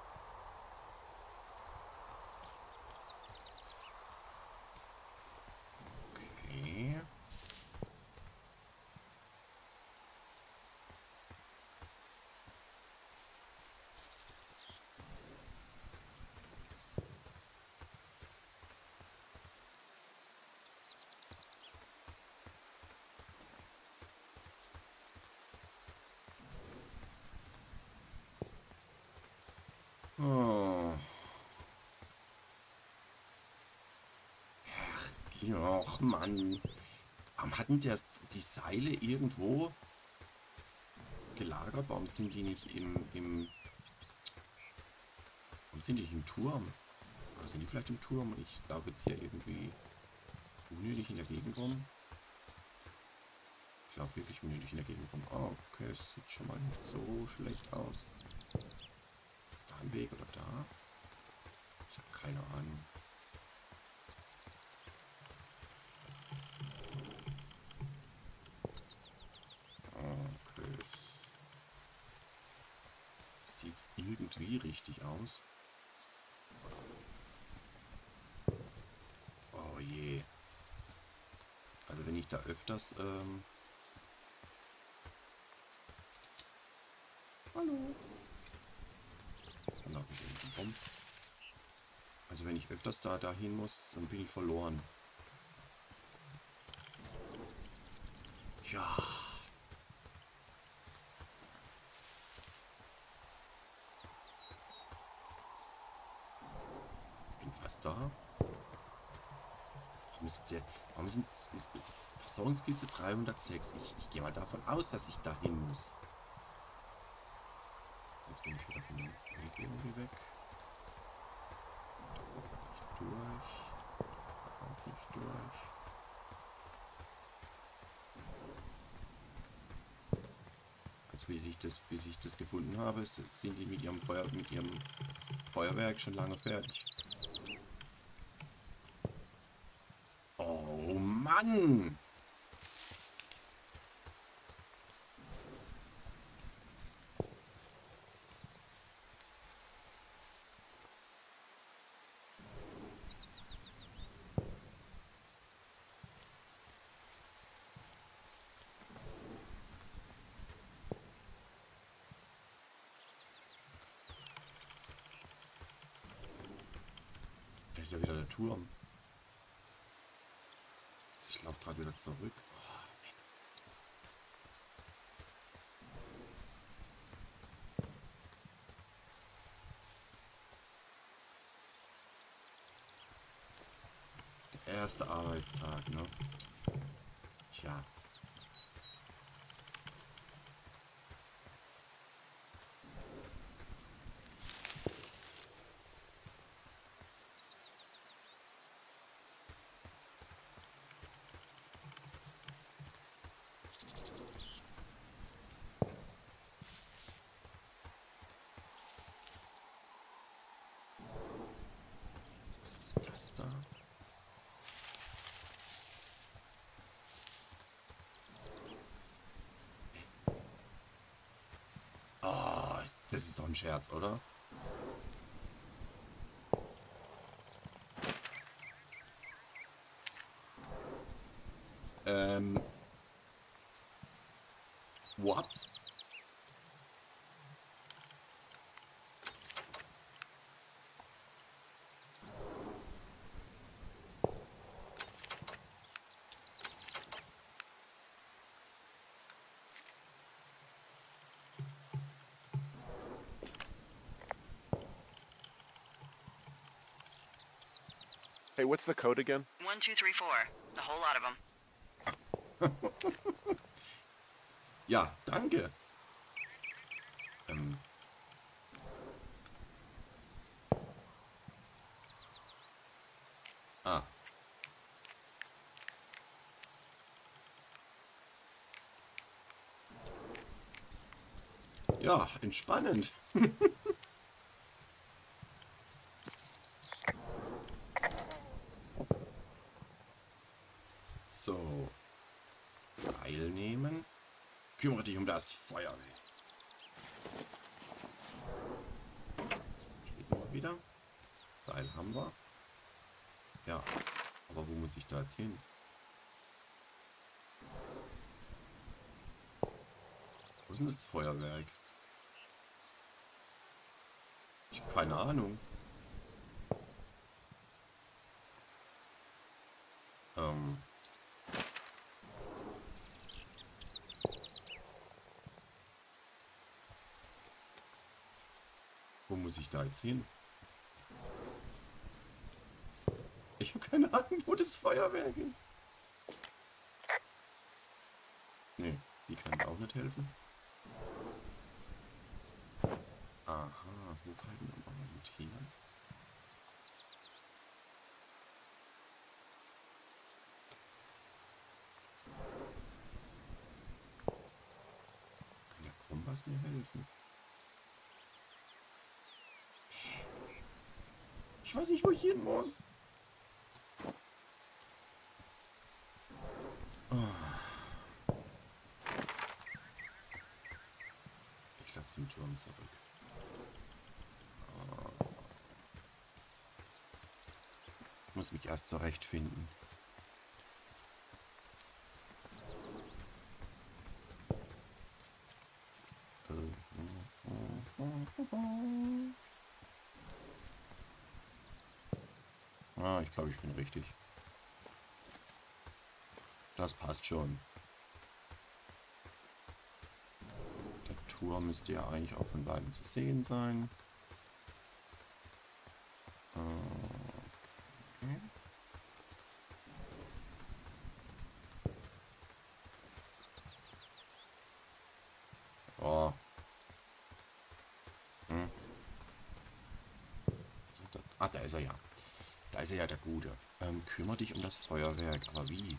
Okay. Oh. Och, Mann. Warum hatten der die Seile irgendwo gelagert? Warum sind die nicht im, im... Warum sind die nicht im Turm? Oder sind die vielleicht im Turm? Ich glaube jetzt hier irgendwie unnötig in der Gegend rum. Ich glaube wirklich unnötig in der Gegend rum. Oh, okay, es sieht schon mal nicht so schlecht aus. Ist da ein Weg oder da? Ich habe keine Ahnung. Okay. Sieht irgendwie richtig aus. Oh je. Also wenn ich da öfters... Ähm Hallo. Dann laufe ich irgendwie rum. Also wenn ich öfters da dahin muss, dann bin ich verloren. Ja. Bin fast da. Warum ist der... Warum sind... Ist die Versorgungskiste dreihundertsechs? Ich, ich gehe mal davon aus, dass ich dahin muss. Jetzt bin ich wieder von dem Weg irgendwie weg. Da auch nicht durch. Da auch nicht durch. Also wie ich das, bis ich das gefunden habe, sind die mit ihrem Feuer, mit ihrem Feuerwerk schon lange fertig. Oh Mann! Da ist ja wieder der Turm. Also ich laufe gerade wieder zurück. Oh, der erste Arbeitstag, ne? Tja. Was ist das da? Oh, das ist doch ein Scherz, oder? Ähm. What? Hey, what's the code again? One, two, three, four. A whole lot of them. Ja, danke. Ähm. Ah. Ja, entspannend. So. Teilnehmen. Kümmere dich um das Feuerwehr. Seil haben wir. Ja, aber wo muss ich da jetzt hin? Wo ist denn das Feuerwerk? Ich habe keine Ahnung. Ähm. Wo muss ich da jetzt hin? Ich habe keine Ahnung, wo das Feuerwerk ist. Nee, die kann auch nicht helfen. Aha, hochhalten und orientieren. Kann der Kompass mir helfen? Ich weiß nicht, wo ich hin muss. Oh. Ich glaube zum Turm zurück. Oh. Ich muss mich erst zurechtfinden. Ah, ich glaube, ich bin richtig. Das passt schon. Der Turm müsste ja eigentlich auch von beiden zu sehen sein. Okay. Oh. Hm. Ah, da ist er ja. Da ist er ja, der Gute. Ähm, kümmere dich um das Feuerwerk. Aber wie?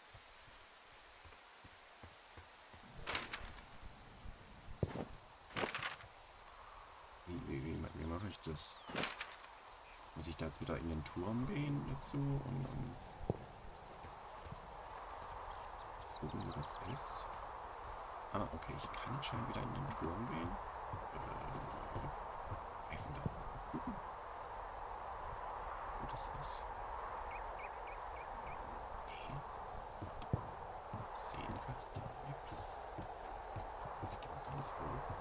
Wie, wie, wie, wie mache ich das? Muss ich da jetzt wieder in den Turm gehen dazu und dann gucken, wo das ist? Ah, okay, ich kann jetzt schon wieder in den Turm gehen. Äh, einfach da gucken, wo das ist. Nee. Sehe jedenfalls da nichts. Ich gehe mal ganz hoch.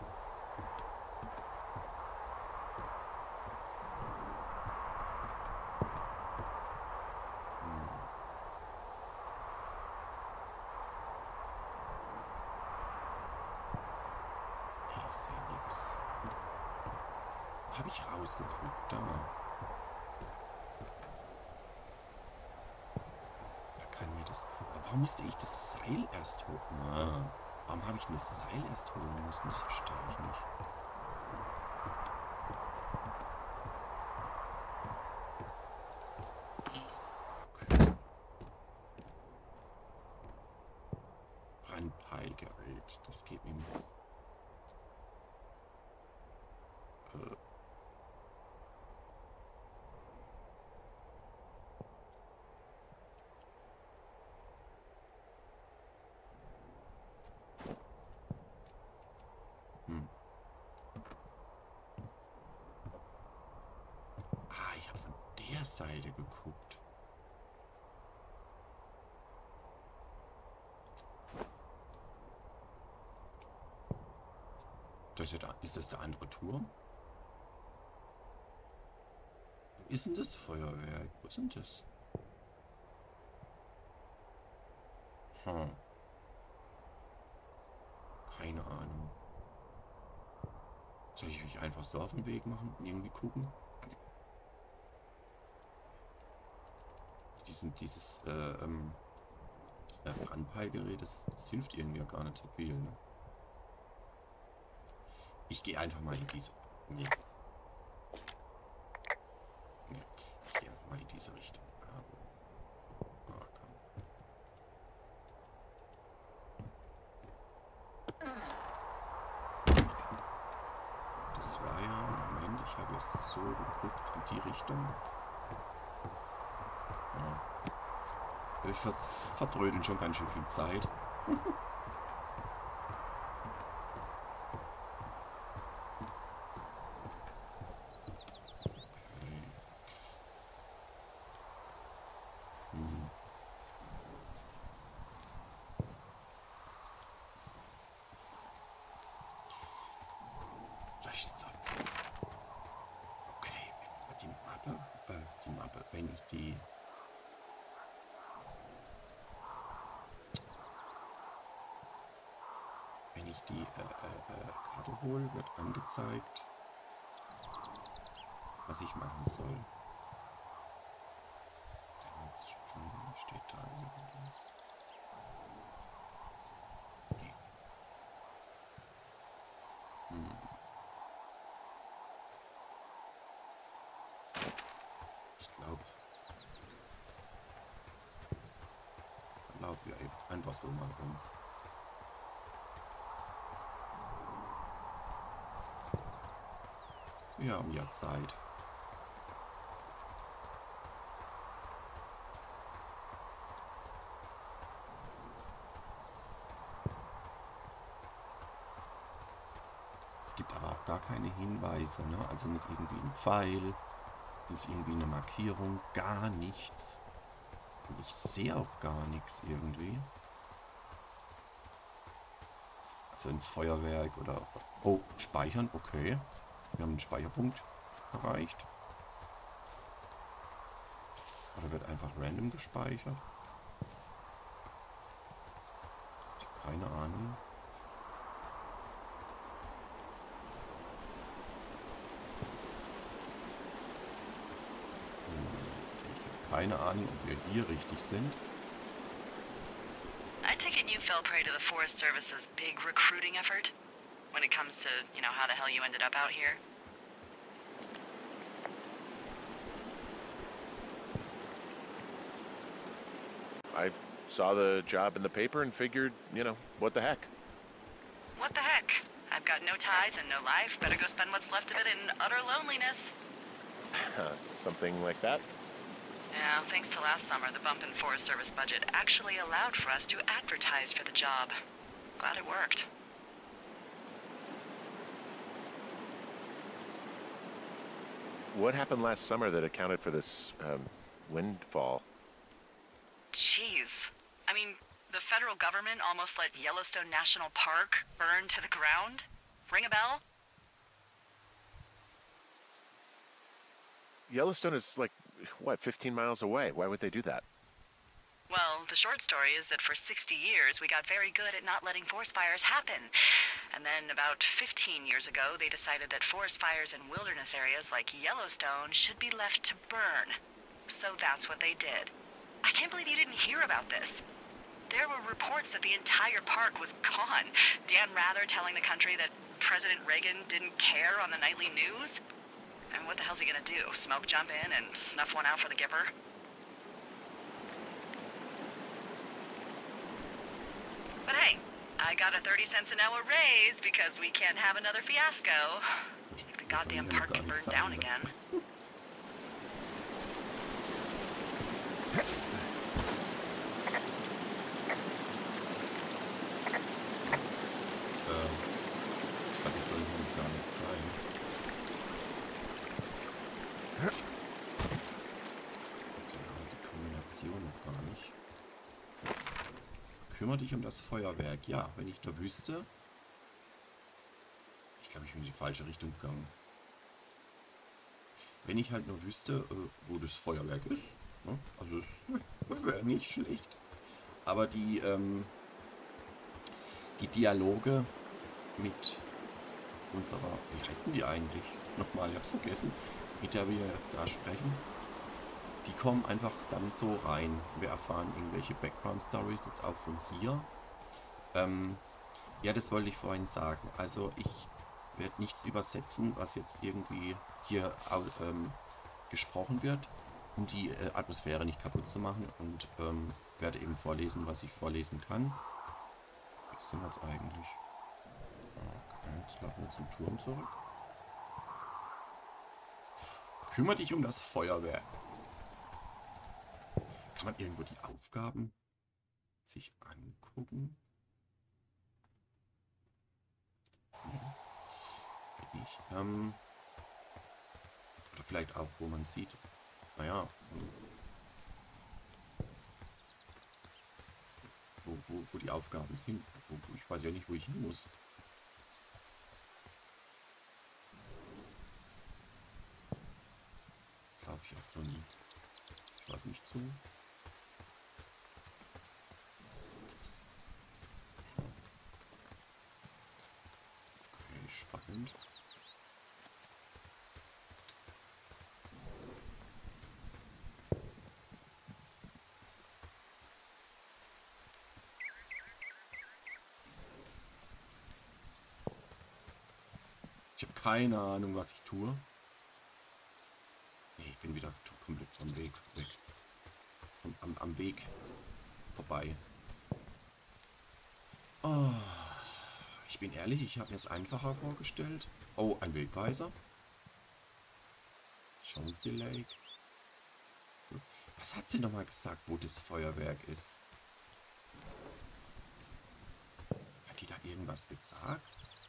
Habe ich rausgeguckt, da. Da kann mir das... Aber warum musste ich das Seil erst holen? Ah, warum habe ich denn das Seil erst holen müssen? Das verstehe ich nicht. Okay. Brandpeilgerät. Das geht mir nicht. Äh. Hm. Ah, ich habe von der Seite geguckt. Das ist, ja da, ist das der andere Turm? Wo ist denn das Feuerwerk? Wo ist denn das? Hm. Keine Ahnung. Soll ich mich einfach so auf den Weg machen und irgendwie gucken? Diesen, dieses äh, ähm, äh, Brandpeilgerät, das, das hilft irgendwie gar nicht so viel. Ne? Ich gehe einfach mal in diese... Nee. Nee. Ich gehe einfach mal in diese Richtung. Ah, oh, komm. Das war ja... Moment, ich habe jetzt so geguckt in die Richtung. Ja. Wir ver verdrödeln schon ganz schön viel Zeit. Okay. äh, Karte wohl wird angezeigt, was ich machen soll. Steht da irgendwas? Nee. Hm. Ich glaube, dann laufen wir eben einfach so mal rum. Wir haben ja Zeit. Es gibt aber auch gar keine Hinweise, ne? Also nicht irgendwie ein Pfeil, nicht irgendwie eine Markierung, gar nichts. Und ich sehe auch gar nichts irgendwie. Also ein Feuerwerk oder... Oh, speichern, okay. Wir haben einen Speicherpunkt erreicht. Oder wird einfach random gespeichert? Ich habe keine Ahnung. Ich habe keine Ahnung, ob wir hier richtig sind. I take it you fell prey to the Forest Service's big recruiting effort? When it comes to, you know, how the hell you ended up out here? I saw the job in the paper and figured, you know, what the heck. What the heck? I've got no ties and no life. Better go spend what's left of it in utter loneliness. Something like that? Yeah, thanks to last summer, the bump in Forest Service budget actually allowed for us to advertise for the job. Glad it worked. What happened last summer that accounted for this um, windfall? Jeez. I mean, the federal government almost let Yellowstone National Park burn to the ground? Ring a bell? Yellowstone is like, what, fifteen miles away? Why would they do that? Well, the short story is that for sixty years, we got very good at not letting forest fires happen. And then about fifteen years ago, they decided that forest fires in wilderness areas like Yellowstone should be left to burn. So that's what they did. I can't believe you didn't hear about this. There were reports that the entire park was gone. Dan Rather telling the country that President Reagan didn't care on the nightly news. And what the hell's he gonna do? Smoke jump in and snuff one out for the Gipper? But hey, I got a thirty cents an hour raise because we can't have another fiasco. Like the goddamn park can burn down again. Kümmere dich um das Feuerwerk. Ja, wenn ich da wüsste. Ich glaube, ich bin in die falsche Richtung gegangen. Wenn ich halt nur wüsste, wo das Feuerwerk ist. Ne? Also, das wäre nicht schlecht. Aber die, ähm, die Dialoge mit unserer, wie heißen die eigentlich? Nochmal, ich hab's vergessen. Mit der wir da sprechen. Die kommen einfach dann so rein. Wir erfahren irgendwelche Background-Stories, jetzt auch von hier. Ähm, ja, das wollte ich vorhin sagen. Also ich werde nichts übersetzen, was jetzt irgendwie hier ähm, gesprochen wird, um die äh, Atmosphäre nicht kaputt zu machen. Und ähm, werde eben vorlesen, was ich vorlesen kann. Was sind wir jetzt eigentlich? Okay, jetzt laufen wir zum Turm zurück. Kümmere dich um das Feuerwerk. Kann man irgendwo die Aufgaben sich angucken? Ja. Ich, ähm, oder vielleicht auch, wo man sieht, naja, wo, wo, wo die Aufgaben sind. Wo, wo, ich weiß ja nicht, wo ich hin muss. Das glaube ich auch so nie. Ich weiß nicht zu. Moment. Ich habe keine Ahnung, was ich tue. Nee, ich bin wieder komplett am Weg weg. Am, am, am Weg vorbei. Oh, ich bin ehrlich, ich habe mir es einfacher vorgestellt. Oh, ein Wegweiser. Chauncey Lake. Was hat sie nochmal gesagt, wo das Feuerwerk ist? Hat die da irgendwas gesagt?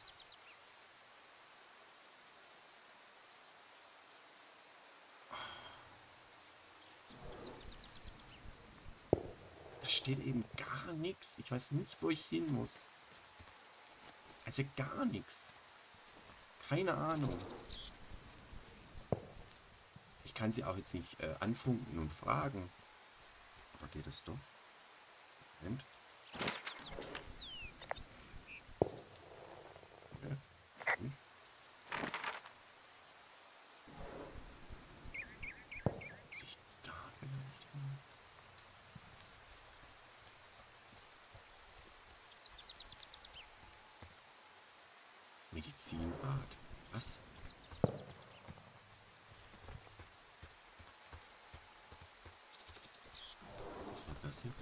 Da steht eben gar nichts. Ich weiß nicht, wo ich hin muss. Also gar nichts. Keine Ahnung. Ich kann sie auch jetzt nicht äh, anfunken und fragen. Aber geht es doch? Moment. Okay. Hm. Muss ich da vielleicht hin? Medizinrat. Was? Was war das jetzt?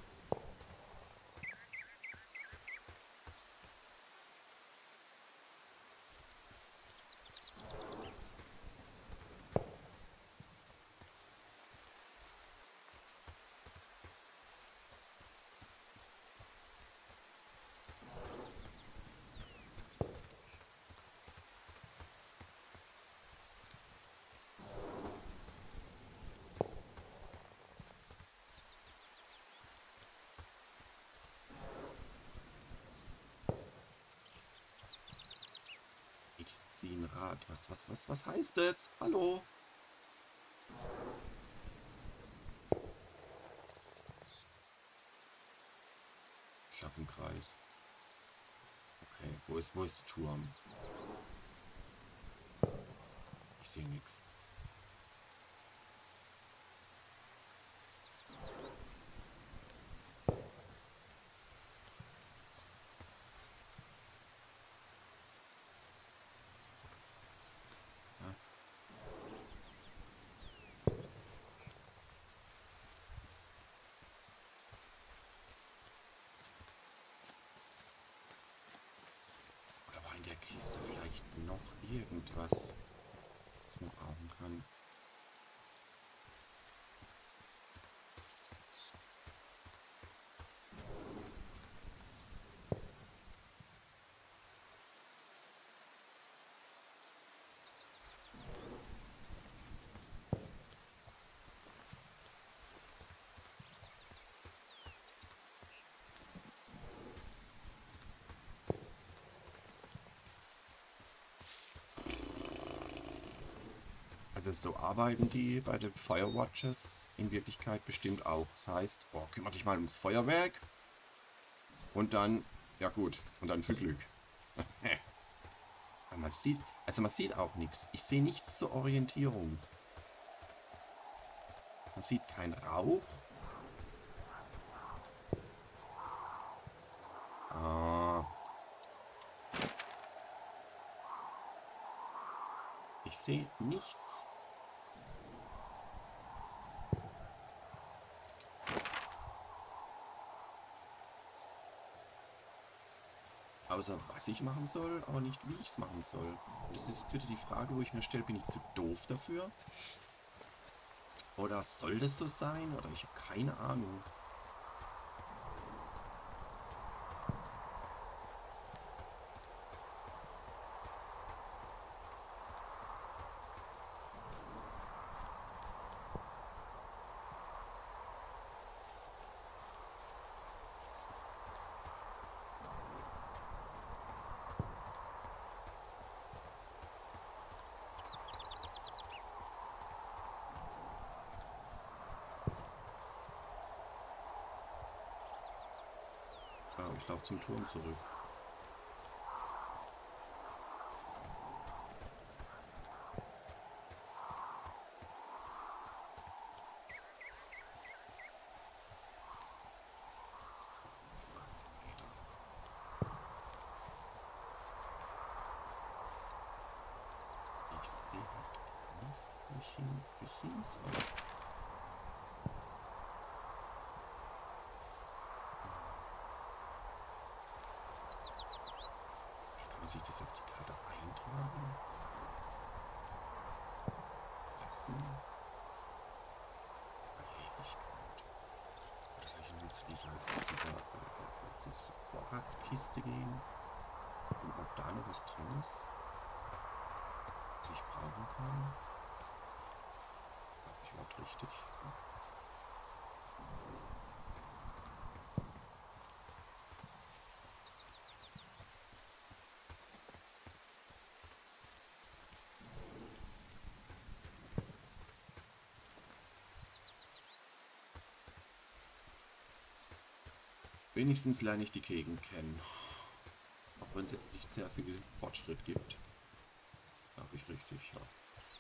Medizinrat. Was, was, was, was heißt das? Hallo? Klappenkreis. Okay, wo ist, wo ist der Turm? Ich sehe nichts. Oder war in der Kiste vielleicht noch irgendwas, was man brauchen kann? Also so arbeiten die bei den Firewatches in Wirklichkeit bestimmt auch. Das heißt, oh, kümmere dich mal ums Feuerwerk und dann, ja gut, und dann viel Glück. Man sieht, also man sieht auch nichts. Ich sehe nichts zur Orientierung. Man sieht keinen Rauch. Ah. Ich sehe nichts. Außer was ich machen soll, aber nicht wie ich es machen soll. Das ist jetzt wieder die Frage, wo ich mir stelle, bin ich zu doof dafür? Oder soll das so sein? Oder ich habe keine Ahnung. Ich laufe zum Turm zurück. hin, wo ich hin soll. Wie kann man sich das auf die Karte eintragen? Lassen. Das war Ewigkeit. Oder soll ich nur zu dieser, zu dieser, äh, zu dieser Vorratskiste gehen? Und ob da noch was drin ist, was ich brauchen kann? Habe ich überhaupt richtig? Ja. Wenigstens lerne ich die Gegend kennen. Auch wenn es jetzt nicht sehr viel Fortschritt gibt. Habe ich richtig, ja.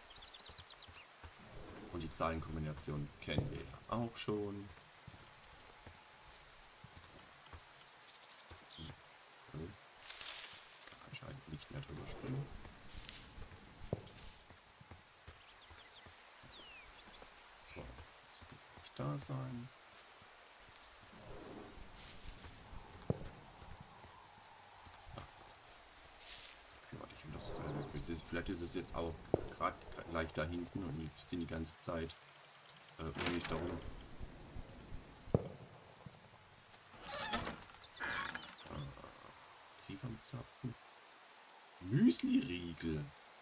Und die Zahlenkombination kennen wir ja auch schon. Hm. Kann anscheinend nicht mehr drüber springen. So, das dürfte nicht da sein. Vielleicht ist es jetzt auch gerade gleich da hinten und die sind die ganze Zeit äh, um mich darum. Ah, Kiefernzapfen. Müsli-Riegel.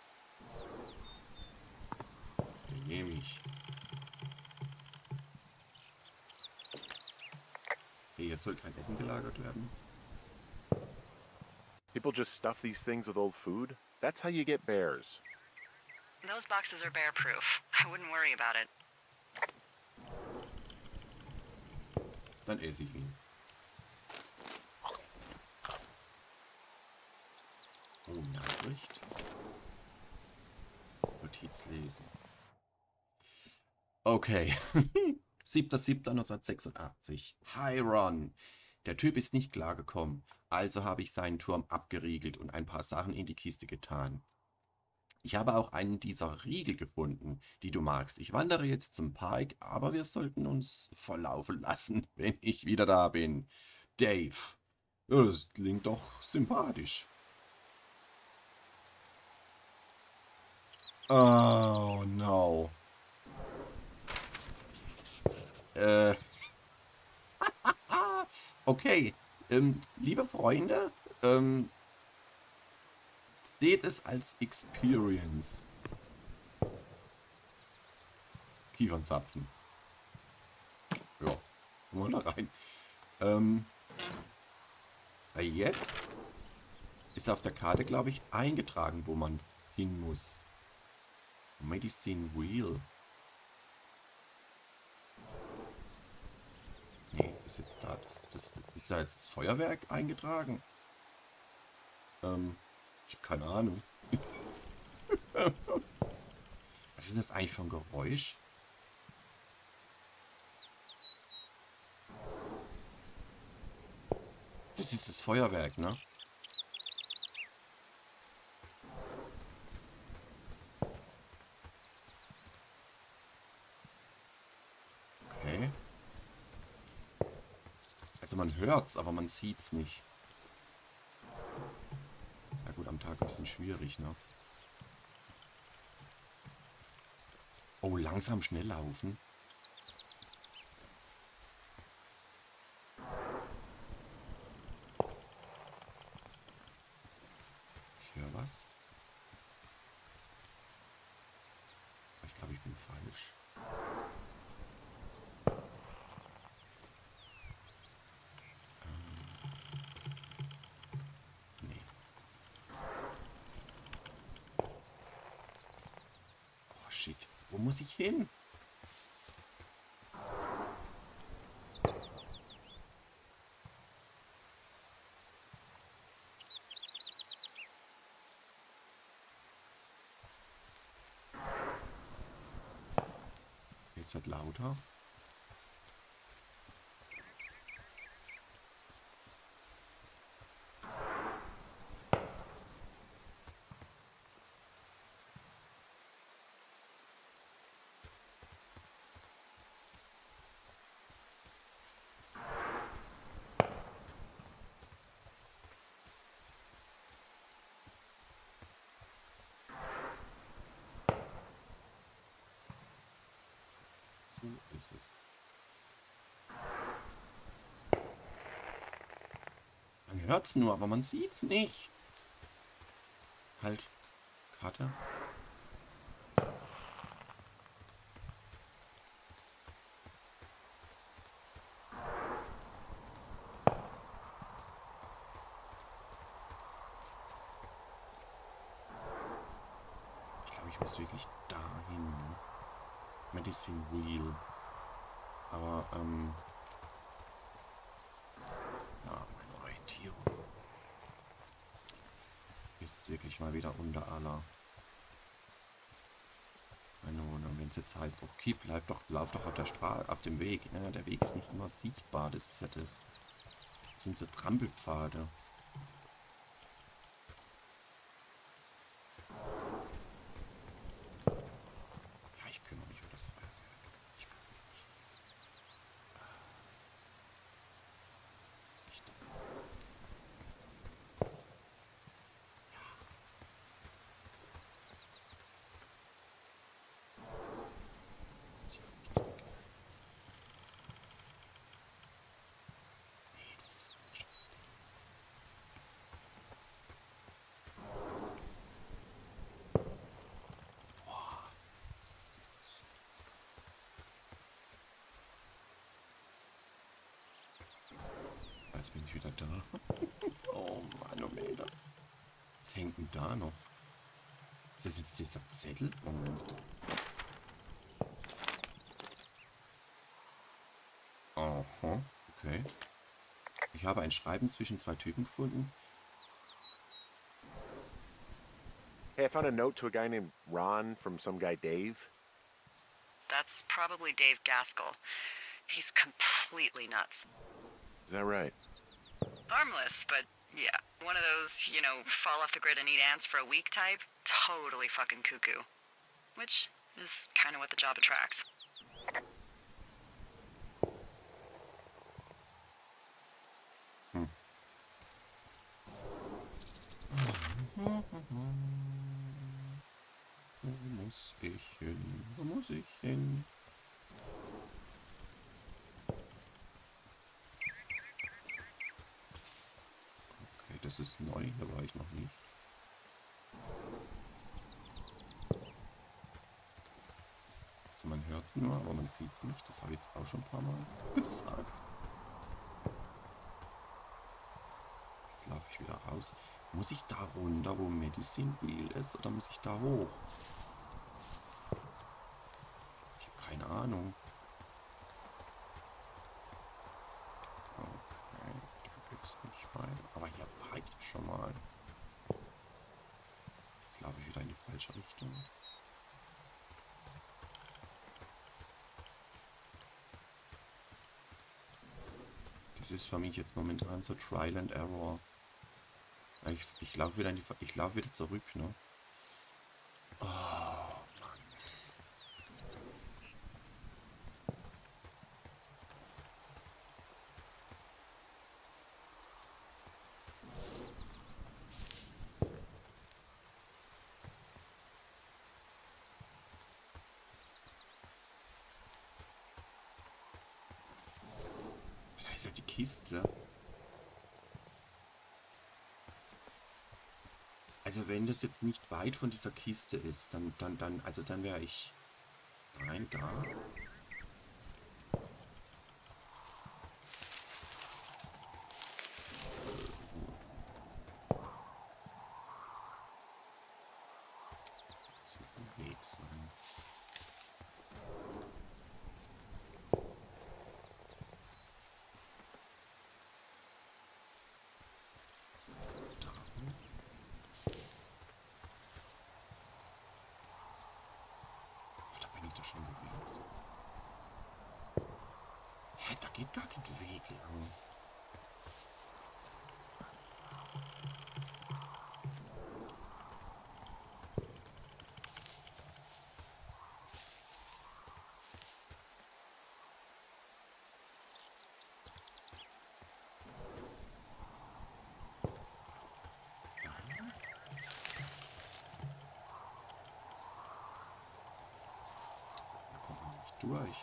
Den nehme ich. Hey, hier soll kein Essen gelagert werden. People just stuff these things with old food? That's how you get bears. Those boxes are bear-proof. I wouldn't worry about it. Dann esse ich ihn. Oh, Nachricht. Notiz lesen. Okay. siebter siebter neunzehnhundertsechsundachtzig. Hi Ron. Der Typ ist nicht klargekommen. Also habe ich seinen Turm abgeriegelt und ein paar Sachen in die Kiste getan. Ich habe auch einen dieser Riegel gefunden, die du magst. Ich wandere jetzt zum Park, aber wir sollten uns volllaufen lassen, wenn ich wieder da bin. Dave. Ja, das klingt doch sympathisch. Oh no. Äh. Okay. Ähm, liebe Freunde, ähm, seht es als Experience. Kiefernzapfen. Ja, kommen wir da rein. Ähm, jetzt ist auf der Karte, glaube ich, eingetragen, wo man hin muss. Medicine Wheel. Nee, ist jetzt da. Das, das, ist da jetzt das Feuerwerk eingetragen? Ähm, ich habe keine Ahnung. Was ist das eigentlich für ein Geräusch? Das ist das Feuerwerk, ne? Okay. Also man hört's, aber man sieht's nicht. Ja gut, am Tag ein bisschen schwierig, ne? Oh, langsam schnell laufen. Ich höre was. Ich glaube, ich bin falsch. Ähm, nee. Oh shit. Wo muss ich hin? Es wird lauter. hört's nur, aber man sieht's nicht. Halt. Karte. Ich glaube, ich muss wirklich dahin. Medicine Wheel. Aber, ähm... ja, meine Orientierung ist wirklich mal wieder unter aller. Und wenn es jetzt heißt, okay, bleib doch, lauf doch auf der Straße, auf dem Weg. Ja, der Weg ist nicht immer sichtbar, das ist ja das. Das sind so Trampelpfade. Ja, ich kümmere mich um das Feuerwerk. Ich kümmere mich. Ich Jetzt bin ich wieder da. Oh Mann, oh Meter. Was hängt denn da noch? Ist das jetzt dieser Zettel? Moment. Aha, okay. Ich habe ein Schreiben zwischen zwei Typen gefunden. Hey, I found a note to a guy named Ron from some guy Dave. That's probably Dave Gaskell. He's completely nuts. Is that right? Harmless, but yeah, one of those, you know, fall off the grid and eat ants for a week type. Totally fucking cuckoo. Which is kind of what the job attracts. Hm. Wo muss ich hin? Wo muss ich hin? Okay, das ist neu, da war ich noch nicht. Also man hört es nur, aber man sieht es nicht. Das habe ich jetzt auch schon ein paar Mal gesagt. Jetzt laufe ich wieder raus. Muss ich da runter, wo Medicine Wheel ist, oder muss ich da hoch? Ich habe keine Ahnung. Okay, da geht's nicht rein. Aber hier war ich schon mal. Jetzt laufe ich wieder in die falsche Richtung. Das ist für mich jetzt momentan so Trial and Error. Ich, ich laufe wieder, in die, ich laufe wieder zurück, ne? Oh, Mann. Da ist ja die Kiste. Also wenn das jetzt nicht weit von dieser Kiste ist, dann, dann, dann, also dann wäre ich rein da. Das wird ein Weg sein. Schon gewesen. Hä, da geht gar kein Weg lang. Durch.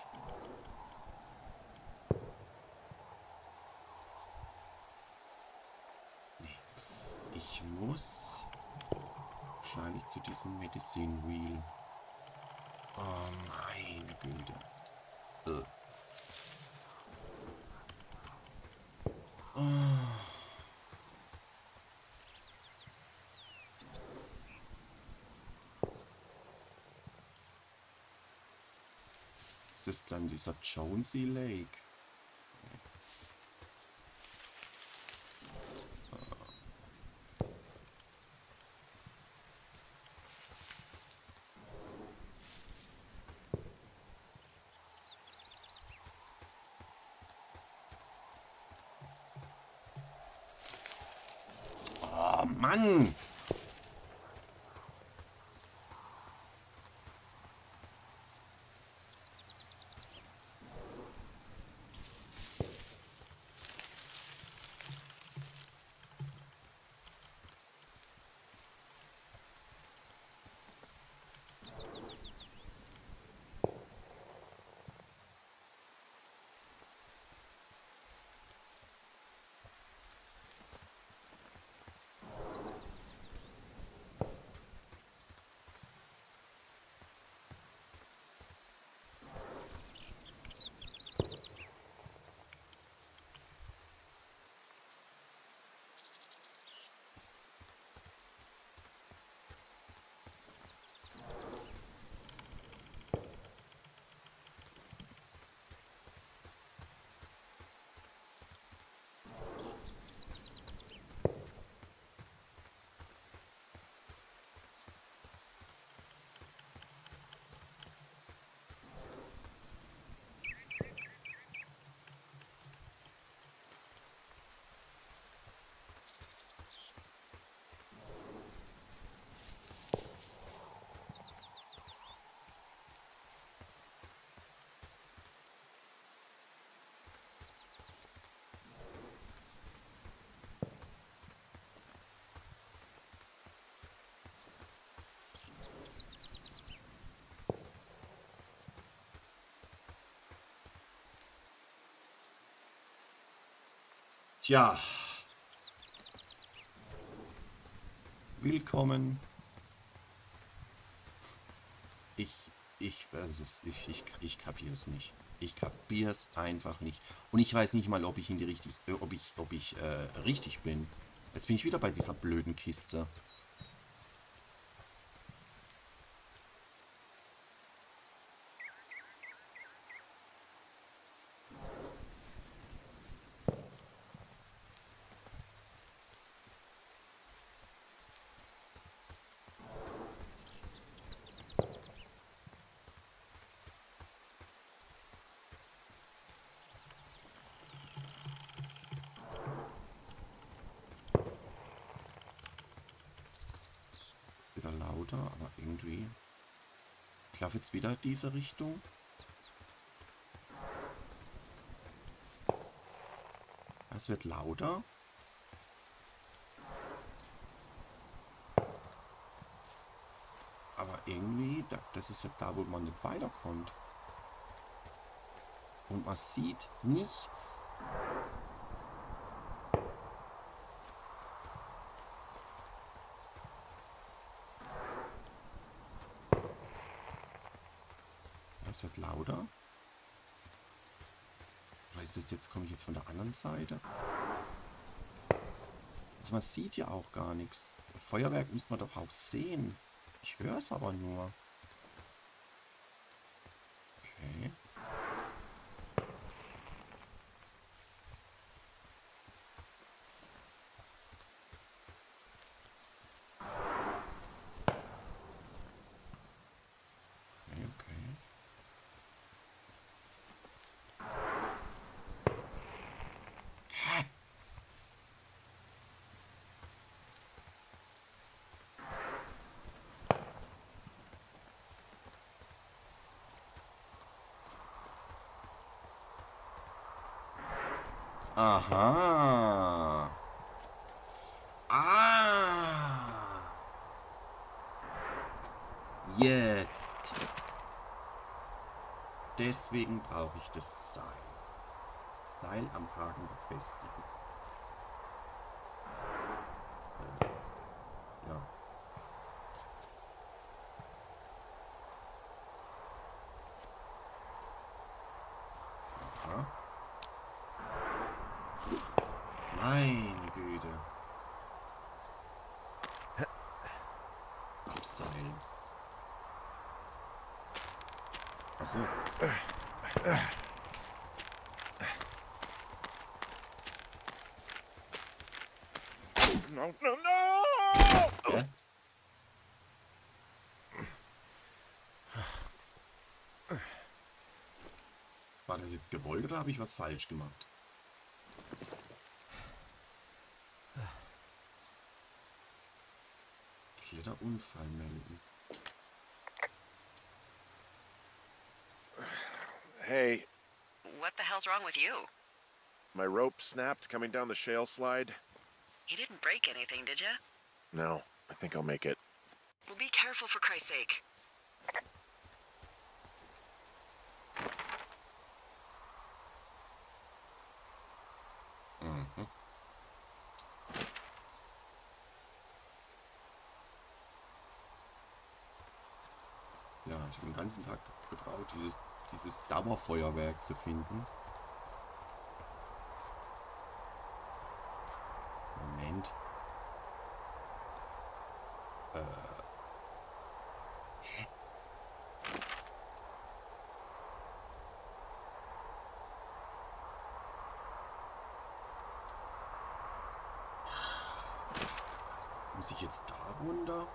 Medicine, Medicine Wheel. Oh meine Güte. Äh. Oh. Das ist dann dieser Jonesy Lake. Oh Mann! Tja. Willkommen. Ich, ich, ich, ich, ich kapiere es nicht. Ich kapiere es einfach nicht. Und ich weiß nicht mal, ob ich in die richtig, ob ich, ob ich äh, richtig bin. Jetzt bin ich wieder bei dieser blöden Kiste. Lauter, aber irgendwie. Ich laufe jetzt wieder diese Richtung. Es wird lauter. Aber irgendwie, das ist ja da, wo man nicht weiterkommt. Und man sieht nichts. Es wird lauter. Oder ist das jetzt, komme ich jetzt von der anderen Seite? Also man sieht ja auch gar nichts. Feuerwerk müsste man doch auch sehen. Ich höre es aber nur. Okay. Okay, okay. Hä? Aha. Ah. Jetzt. Deswegen brauche ich das Seil. Das Seil am Haken befestigen. Äh, ja. Meine Güte. Abseilen. Achso. No, no, no! Hä? War das jetzt gewollt oder habe ich was falsch gemacht? Kletterunfall melden. Hey, What the hell's wrong with you? my rope snapped coming down the shale slide. You didn't break anything, did you? No, I think I'll make it. Well, be careful for Christ's sake. Mhm. Ja, ich habe den ganzen Tag gebraucht, dieses, dieses Dauerfeuerwerk zu finden. Moment. Äh. Hä? Muss ich jetzt da runter?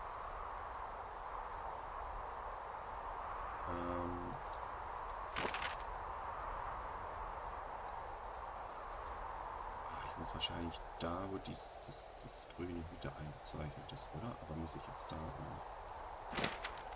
Ähm. Ah, ich muss wahrscheinlich da, wo dies, das, das Grüne wieder eingezeichnet ist, oder? Aber muss ich jetzt da runter?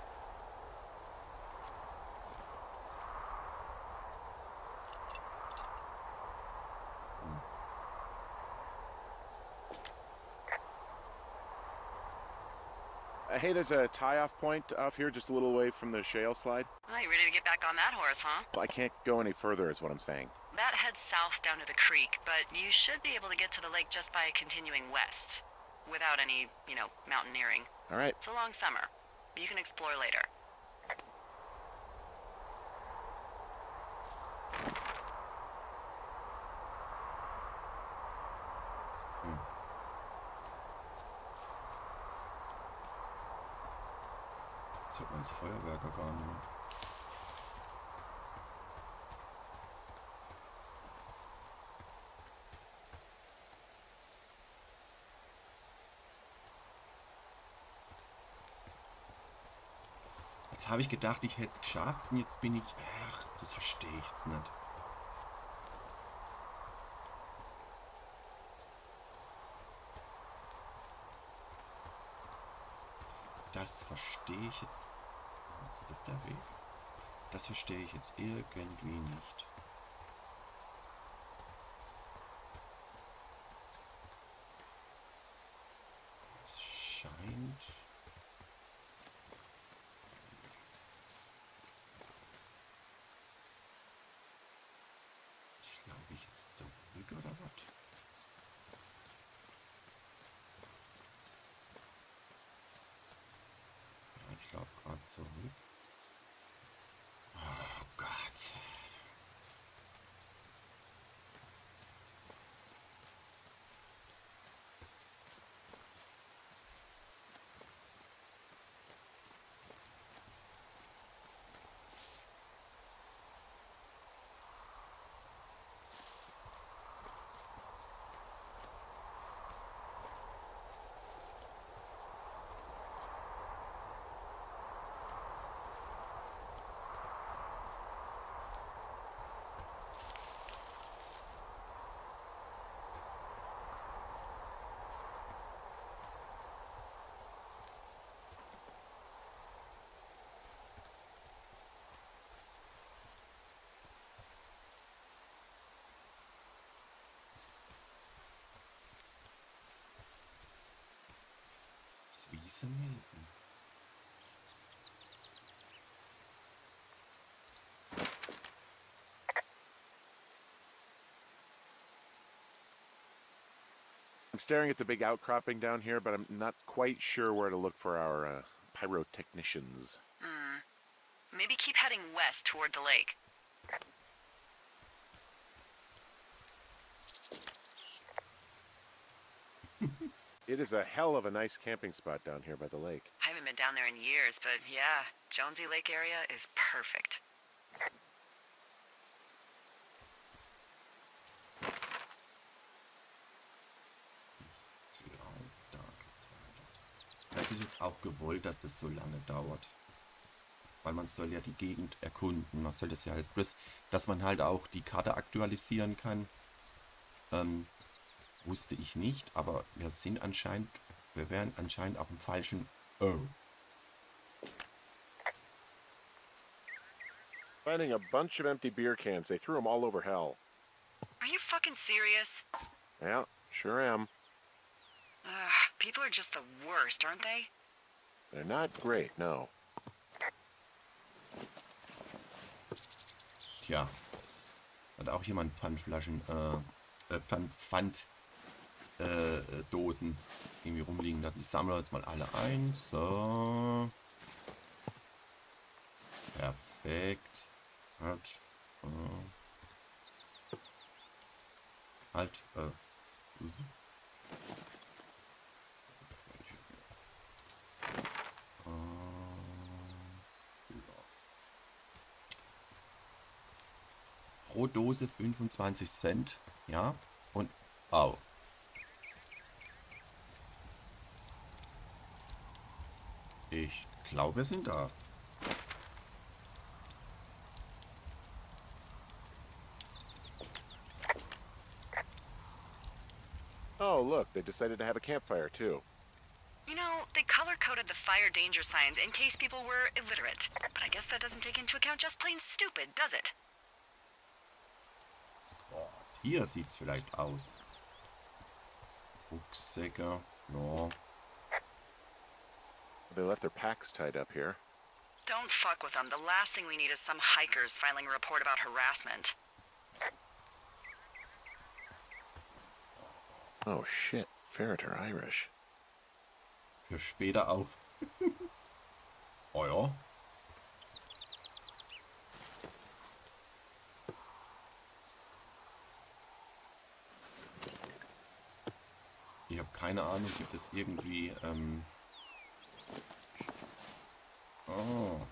Uh, hey, there's a tie-off point off here just a little away from the shale slide. Oh, you ready to get back on that horse, huh? Well, I can't go any further is what I'm saying. That heads south down to the creek, but you should be able to get to the lake just by continuing west. Without any, you know, mountaineering. All right. It's a long summer. You can explore later. Das hört man als Feuerwerker gar nicht mehr. Jetzt habe ich gedacht, ich hätte es geschafft und jetzt bin ich... Ach, das verstehe ich jetzt nicht. Das verstehe ich jetzt... Ist das der Weg? Das verstehe ich jetzt irgendwie nicht. Es scheint... Ich glaube, ich jetzt zurück oder was? Ich glaube gerade zurück. Oh Gott. Wiese melden. I'm staring at the big outcropping down here, but I'm not quite sure where to look for our uh, pyrotechnicians. Hmm. Maybe keep heading west toward the lake. It is a hell of a nice camping spot down here by the lake. I haven't been down there in years, but yeah, Jonesy Lake area is perfect. Vielleicht ist es auch gewollt, dass das so lange dauert. Weil man soll ja die Gegend erkunden. Man soll das ja jetzt bloß, dass man halt auch die Karte aktualisieren kann. Ähm, wusste ich nicht, aber wir sind anscheinend, wir wären anscheinend auf dem falschen... Oh. Finding a bunch of empty beer cans. They threw them all over hell. Are you fucking serious? Yeah, sure am. Ugh, people are just the worst, aren't they? They're not great, no. Tja. Hat auch jemand Pfandflaschen, äh, äh Pfand, Pfand, äh, Dosen irgendwie rumliegen lassen. Ich sammle jetzt mal alle ein. So. Perfekt. Halt. Äh. Halt. Äh. Pro Dose fünfundzwanzig Cent. Ja. Und. Au. Ich glaube, wir sind da. Oh, look, they decided to have a campfire, too. You know, they color-coded the fire danger signs in case people were illiterate. But I guess that doesn't take into account just plain stupid, does it? Oh, hier sieht's vielleicht aus. Rucksäcke, ja. They left their packs tied up here. Don't fuck with them. The last thing we need is some hikers filing a report about harassment. Oh, shit. Ferret are Irish. Für später auf. Oh ja. Ich habe keine Ahnung, gibt es irgendwie, ähm... Oh.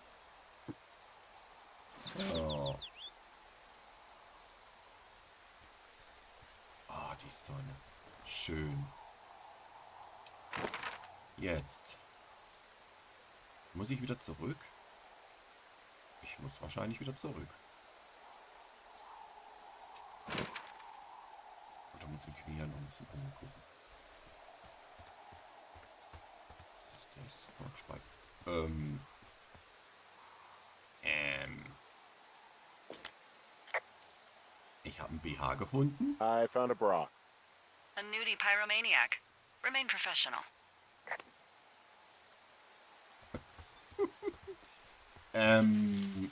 So. Ah, die Sonne. Schön. Jetzt. Muss ich wieder zurück? Ich muss wahrscheinlich wieder zurück. Oder muss ich mich hier noch ein bisschen umgucken? Was ist das? Oh, Spike. Ähm. Ähm. Ich habe einen B H gefunden. I found a bra. A nudie pyromaniac. Remain professional. ähm.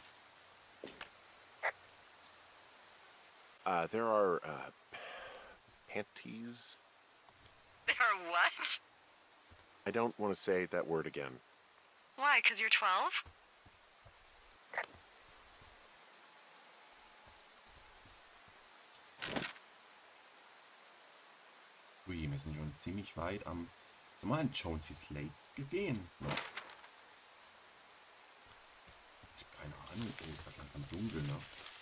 Uh, there are, uh, panties? There are what? I don't want to say that word again. Why, because you're twelve? Ui, wir sind schon ziemlich weit am... Sind wir an Jonesy's Lake gehen? Noch. Ich habe keine Ahnung. Oh, es wird langsam dunkel, ne?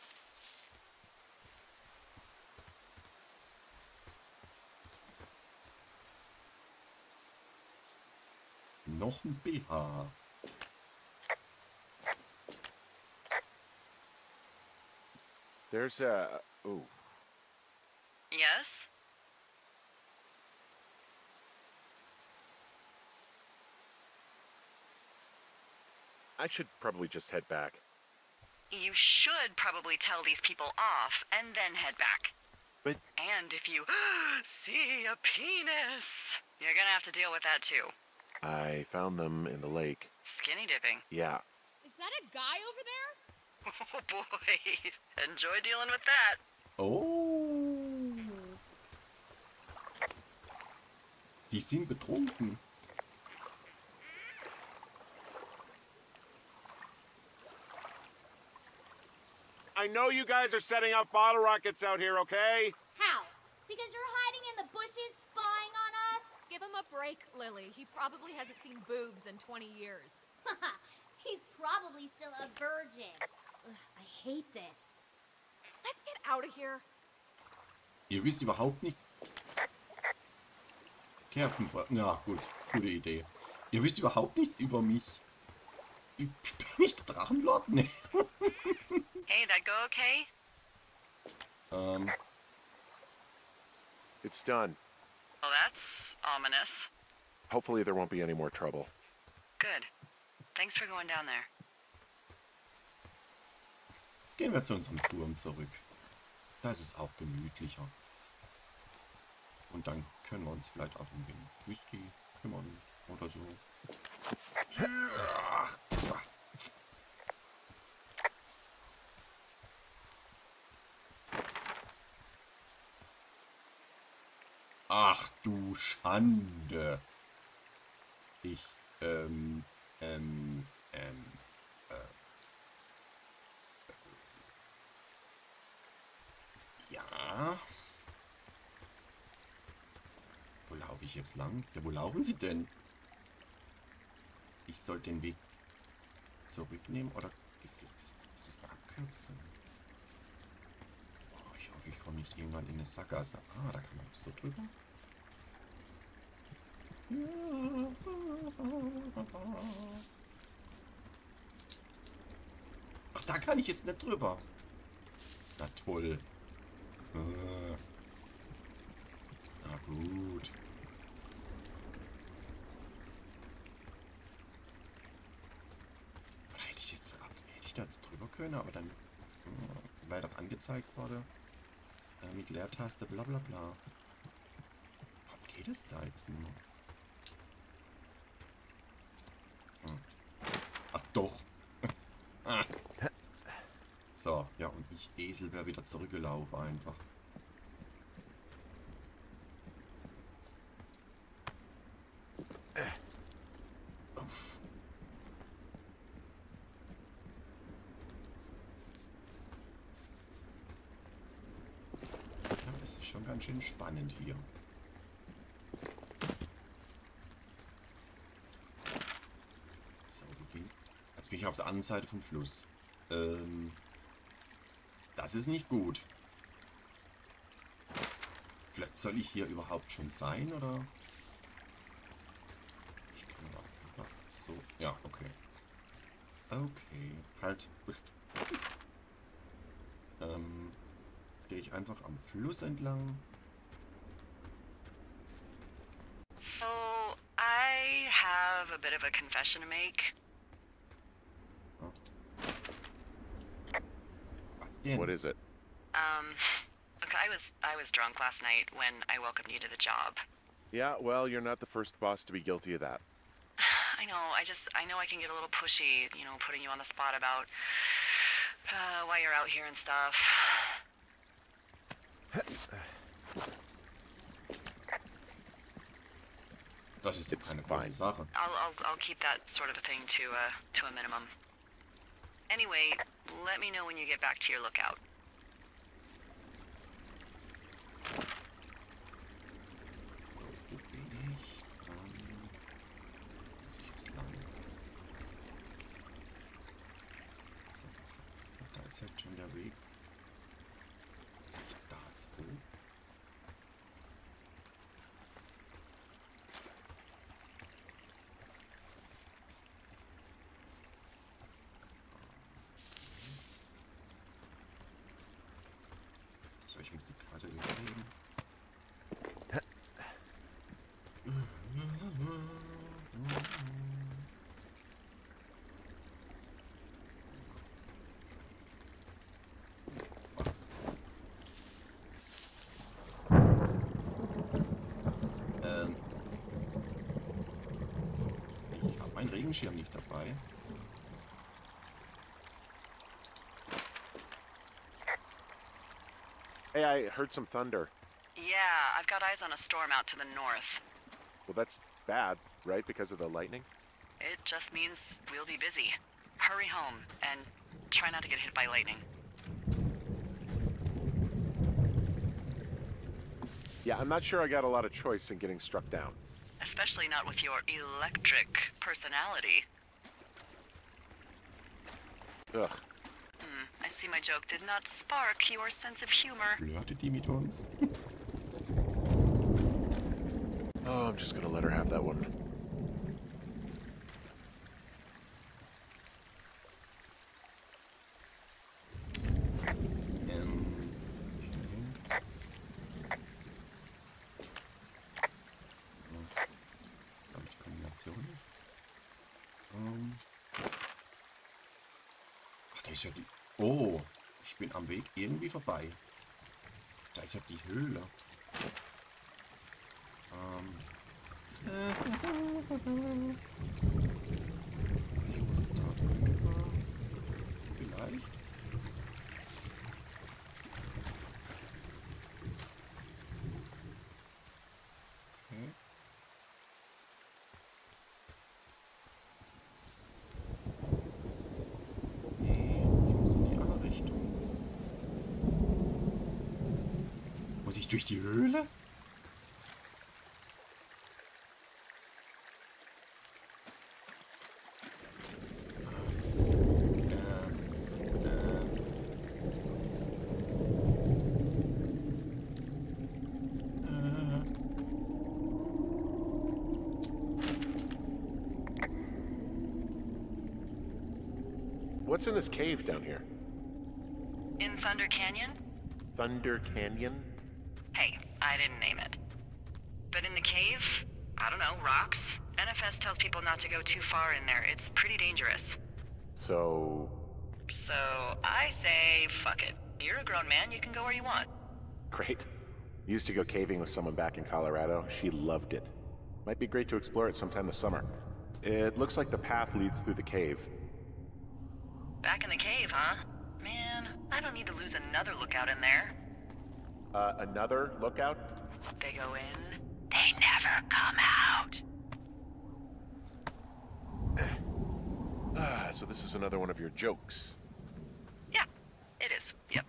Noch ein B H. There's a... Ooh. Yes? I should probably just head back. You should probably tell these people off and then head back. But... And if you see a penis, you're gonna have to deal with that too. I found them in the lake. Skinny dipping. Yeah. Is that a guy over there? Oh boy. Enjoy dealing with that. Oh. Die sind betrunken. I know you guys are setting up bottle rockets out here, okay? How? Because you're hiding in the bushes spying on us? Give break, Lily. He probably hasn't seen boobs in twenty years. He's probably still a virgin. Ugh, I hate this. Let's get out of here. Ihr wisst überhaupt nicht... Kerzenfeuer. Ja, gut. Gute Idee. Ihr wisst überhaupt nichts über mich. Ich bin nicht der Drachenlord? Nee. Hey, that go okay? ähm... It's done. Well, that's ominous. Hopefully there won't be any more trouble. Good. Thanks for going down there. Gehen wir zu unserem Turm zurück. Da ist es auch gemütlicher. Und dann können wir uns vielleicht auf den Whisky kümmern oder so. Ach du Schande. Ich, ähm, ähm, ähm, äh, ja. Wo laufe ich jetzt lang? Ja, wo laufen Sie denn? Ich soll den Weg zurücknehmen oder ist das, das, ist das eine Abkürzung? Oh, ich hoffe, ich komme nicht irgendwann in eine Sackgasse. Ah, da kann man so drüber. Ach, da kann ich jetzt nicht drüber. Na toll. Äh. Na gut. Oder hätte ich jetzt, hätte ich da jetzt drüber können, aber dann, äh, weil das angezeigt wurde, äh, mit Leertaste, bla bla bla. Warum geht es da jetzt nur? Hm. Ach doch. Ah. So, ja, und ich Esel wäre wieder zurückgelaufen einfach. Uff. Ja, das ist schon ganz schön spannend hier. So, wir gehen. Jetzt bin ich auf der anderen Seite vom Fluss. Ähm, das ist nicht gut. Vielleicht soll ich hier überhaupt schon sein, oder? Ich kann aber... So, ja, okay. Okay, halt. ähm, jetzt gehe ich einfach am Fluss entlang. So, I have a bit of a confession to make. Was denn? What is it? Um, look, I was I was drunk last night when I welcomed you to the job. Yeah, well, you're not the first boss to be guilty of that. I know, I just, I know I can get a little pushy, you know, putting you on the spot about uh, why you're out here and stuff. Das ist It's jetzt keine fine. große Sache. I'll, I'll, I'll keep that sort of a thing to, uh, to a minimum. Anyway, let me know when you get back to your lookout. Wo bin ich? Ähm, muss ich jetzt lang? So, so, so, da ist jetzt schon der Weg. Muss ich da jetzt hoch? So, ich muss die Karte überlegen. Ähm, ich habe meinen Regenschirm nicht dabei. Hey, I heard some thunder. Yeah, I've got eyes on a storm out to the north. Well, that's bad, right? Because of the lightning? It just means we'll be busy. Hurry home, and try not to get hit by lightning. Yeah, I'm not sure I got a lot of choice in getting struck down. especially not with your electric personality. Ugh. Hmm, I see my joke did not spark your sense of humor. Flirtet die mit uns? Oh, I'm just gonna let her have that one. Ähm, okay. Habe ich Kombination nicht? Ähm. Ach, da ist ja die... Oh, ich bin am Weg irgendwie vorbei. Da ist ja die Höhle. Ähm. Ich muss da drüber. Vielleicht. Okay. Nee, ich muss in die andere Richtung. Muss ich durch die Höhle? What's in this cave down here? In Thunder Canyon? Thunder Canyon? Hey, I didn't name it. But in the cave, I don't know, rocks? N F S tells people not to go too far in there. It's pretty dangerous. So... So, I say, fuck it. You're a grown man, you can go where you want. Great. Used to go caving with someone back in Colorado. She loved it. Might be great to explore it sometime this summer. It looks like the path leads through the cave. Back in the cave, huh? Man, I don't need to lose another lookout in there. Uh, another lookout? They go in, they never come out. Ah, so this is another one of your jokes. Yeah, it is. Yep.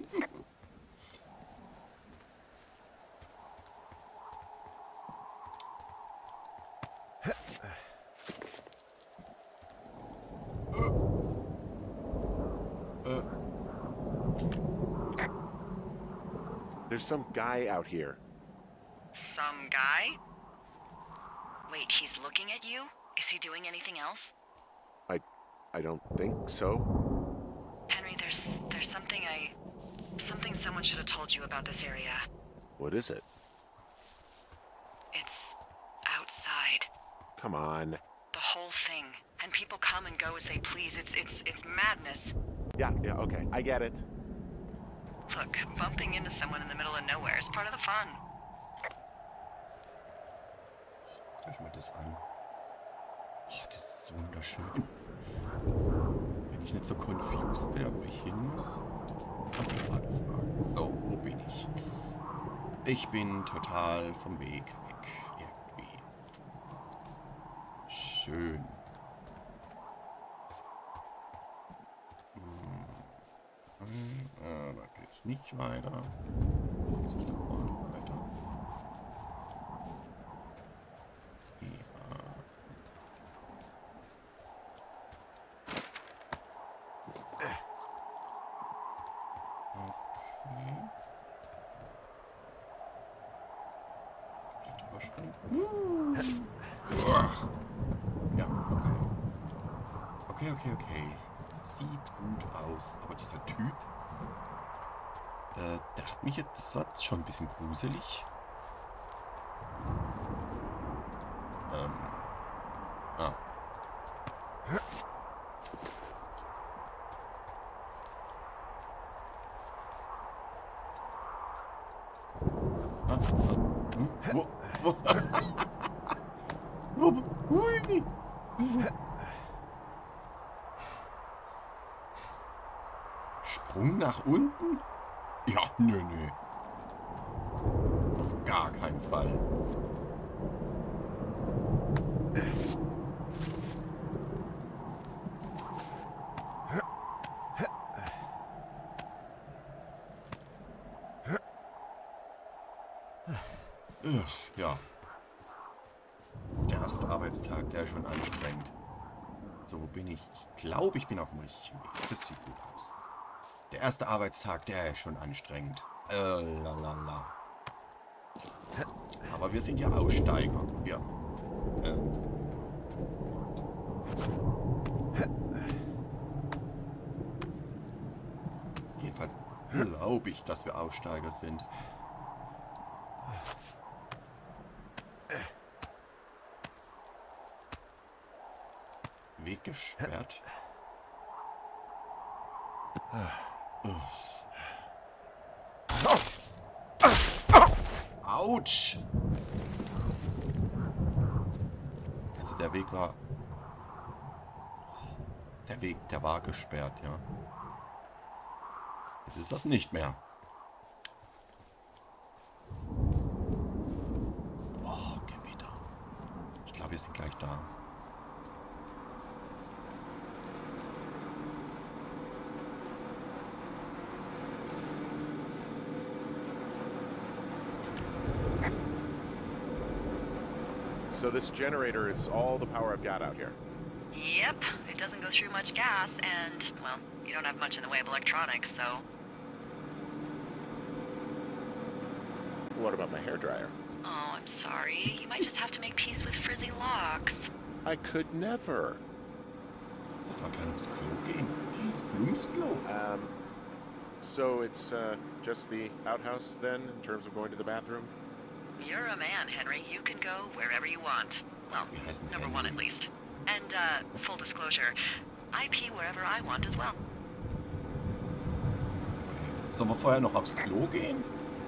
There's some guy out here. Some guy? Wait, he's looking at you? Is he doing anything else? I... I don't think so. Henry, there's... there's something I... something someone should have told you about this area. What is it? It's... outside. Come on. The whole thing. And people come and go as they please. It's... it's... it's madness. Yeah, yeah, okay. I get it. Look, bumping into someone in the middle of nowhere is part of the fun. Guckt euch mal das an. Oh, das ist so wunderschön. Wenn ich nicht so confused wäre, wo ich hin muss, kann ich gerade fragen. So, wo bin ich? Ich bin total vom Weg weg. Irgendwie. Schön. Hm. Äh, da geht's nicht weiter. Muss ich da vorne weiter? Ja. Okay. Drüber springen. Ja, okay. Okay, okay, okay. Sieht gut aus. Aber dieser Typ, äh, der hat mich jetzt, das war jetzt schon ein bisschen gruselig. Ähm. Ah. Ah, ah. Hm, wo, wo? Wo, hui. Sprung nach unten? Ja, nö, nö. Auf gar keinen Fall. Ugh, ja. Arbeitstag, der ist schon anstrengend. So, wo bin ich? Ich glaube, ich bin auf dem richtigen Weg. Das sieht gut aus. Der erste Arbeitstag, der ist schon anstrengend. Äh, lalala. Aber wir sind ja Aussteiger. Ja. Ähm. Jedenfalls glaube ich, dass wir Aussteiger sind. Weg gesperrt. Autsch! Also der Weg war... Der Weg, der war gesperrt, ja. Jetzt ist das nicht mehr. Oh, Gewitter. Ich glaube, wir sind gleich da. So this generator is all the power I've got out here. Yep, it doesn't go through much gas, and, well, you don't have much in the way of electronics, so... What about my hairdryer? Oh, I'm sorry. You might just have to make peace with frizzy locks. I could never. Das war kein ums Klo gehen. Dieses Plumpsklo. Um, so it's uh, just the outhouse then, in terms of going to the bathroom? You're a man, Henry. You can go wherever you want. Well, Wie heißt denn number Henry? one at least. And, uh, full disclosure, I pee wherever I want as well. Sollen wir vorher noch aufs Klo gehen?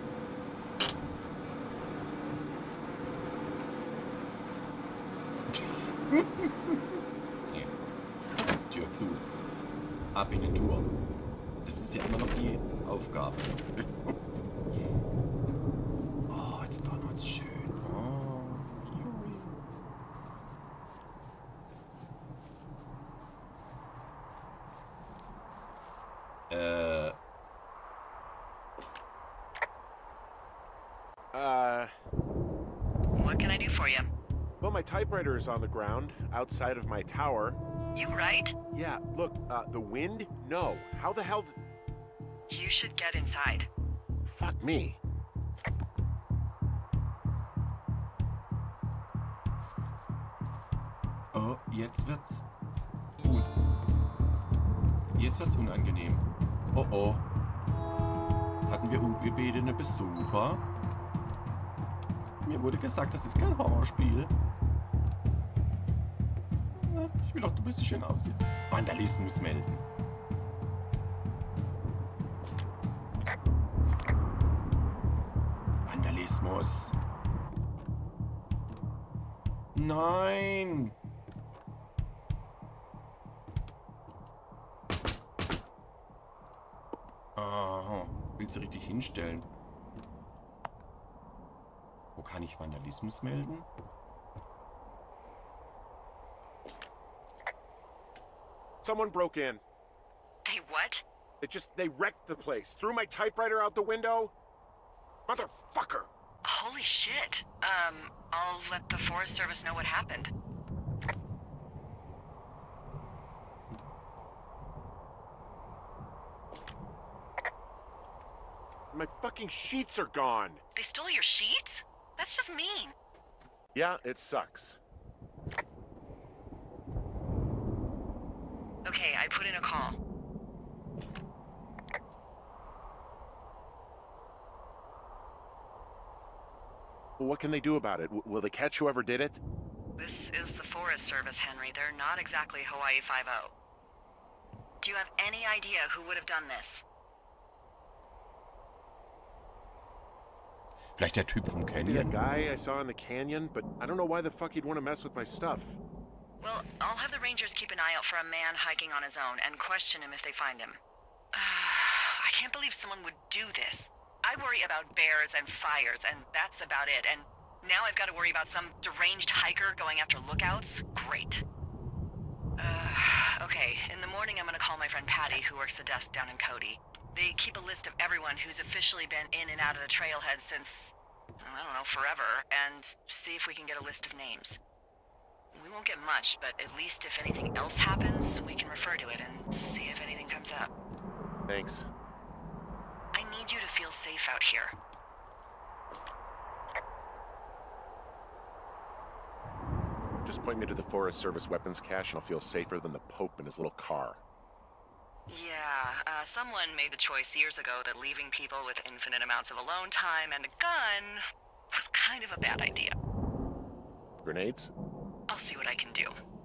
Nee. Tür zu. Ab in den Tour. Das ist ja immer noch die Aufgabe. Oh, jetzt donnert's schön. Oh, Jui. Äh. Uh, What can I do for you? well, my typewriter is on the ground, outside of my tower. You right? Yeah, look, uh, the wind? No. How the hell did... You should get inside. Fuck me. Oh, jetzt wird's gut. Jetzt wird's unangenehm. Oh oh. Hatten wir ungebetene Besucher? Mir wurde gesagt, das ist kein Horrorspiel. Ja, ich will auch, du bist so schön aussehen. Vandalismus melden. Vandalismus. Nein! Aha, willst du richtig hinstellen? Wo kann ich Vandalismus melden? Someone broke in. They what? It just, they wrecked the place. Threw my typewriter out the window. Motherfucker! Holy shit. Um, I'll let the Forest Service know what happened. My fucking sheets are gone. They stole your sheets? That's just mean. Yeah, it sucks. Okay, I put in a call. Well, what can they do about it? W will they catch whoever did it? This is the Forest Service, Henry. They're not exactly Hawaii Five-O. Do you have any idea who would have done this? Vielleicht der Typ vom Maybe that Canyon? guy I saw in the canyon, but I don't know why the fuck he'd want to mess with my stuff. Well, I'll have the Rangers keep an eye out for a man hiking on his own and question him if they find him. I can't believe someone would do this. I worry about bears and fires, and that's about it. And now I've got to worry about some deranged hiker going after lookouts? Great. Uh, okay, in the morning I'm gonna call my friend Patty, who works the desk down in Cody. They keep a list of everyone who's officially been in and out of the trailhead since, I don't know, forever, and see if we can get a list of names. We won't get much, but at least if anything else happens, we can refer to it and see if anything comes up. Thanks. I need you to feel safe out here. Just point me to the Forest Service weapons cache and I'll feel safer than the Pope in his little car. Yeah, uh, someone made the choice years ago that leaving people with infinite amounts of alone time and a gun was kind of a bad idea. Grenades? I'll see what I can do.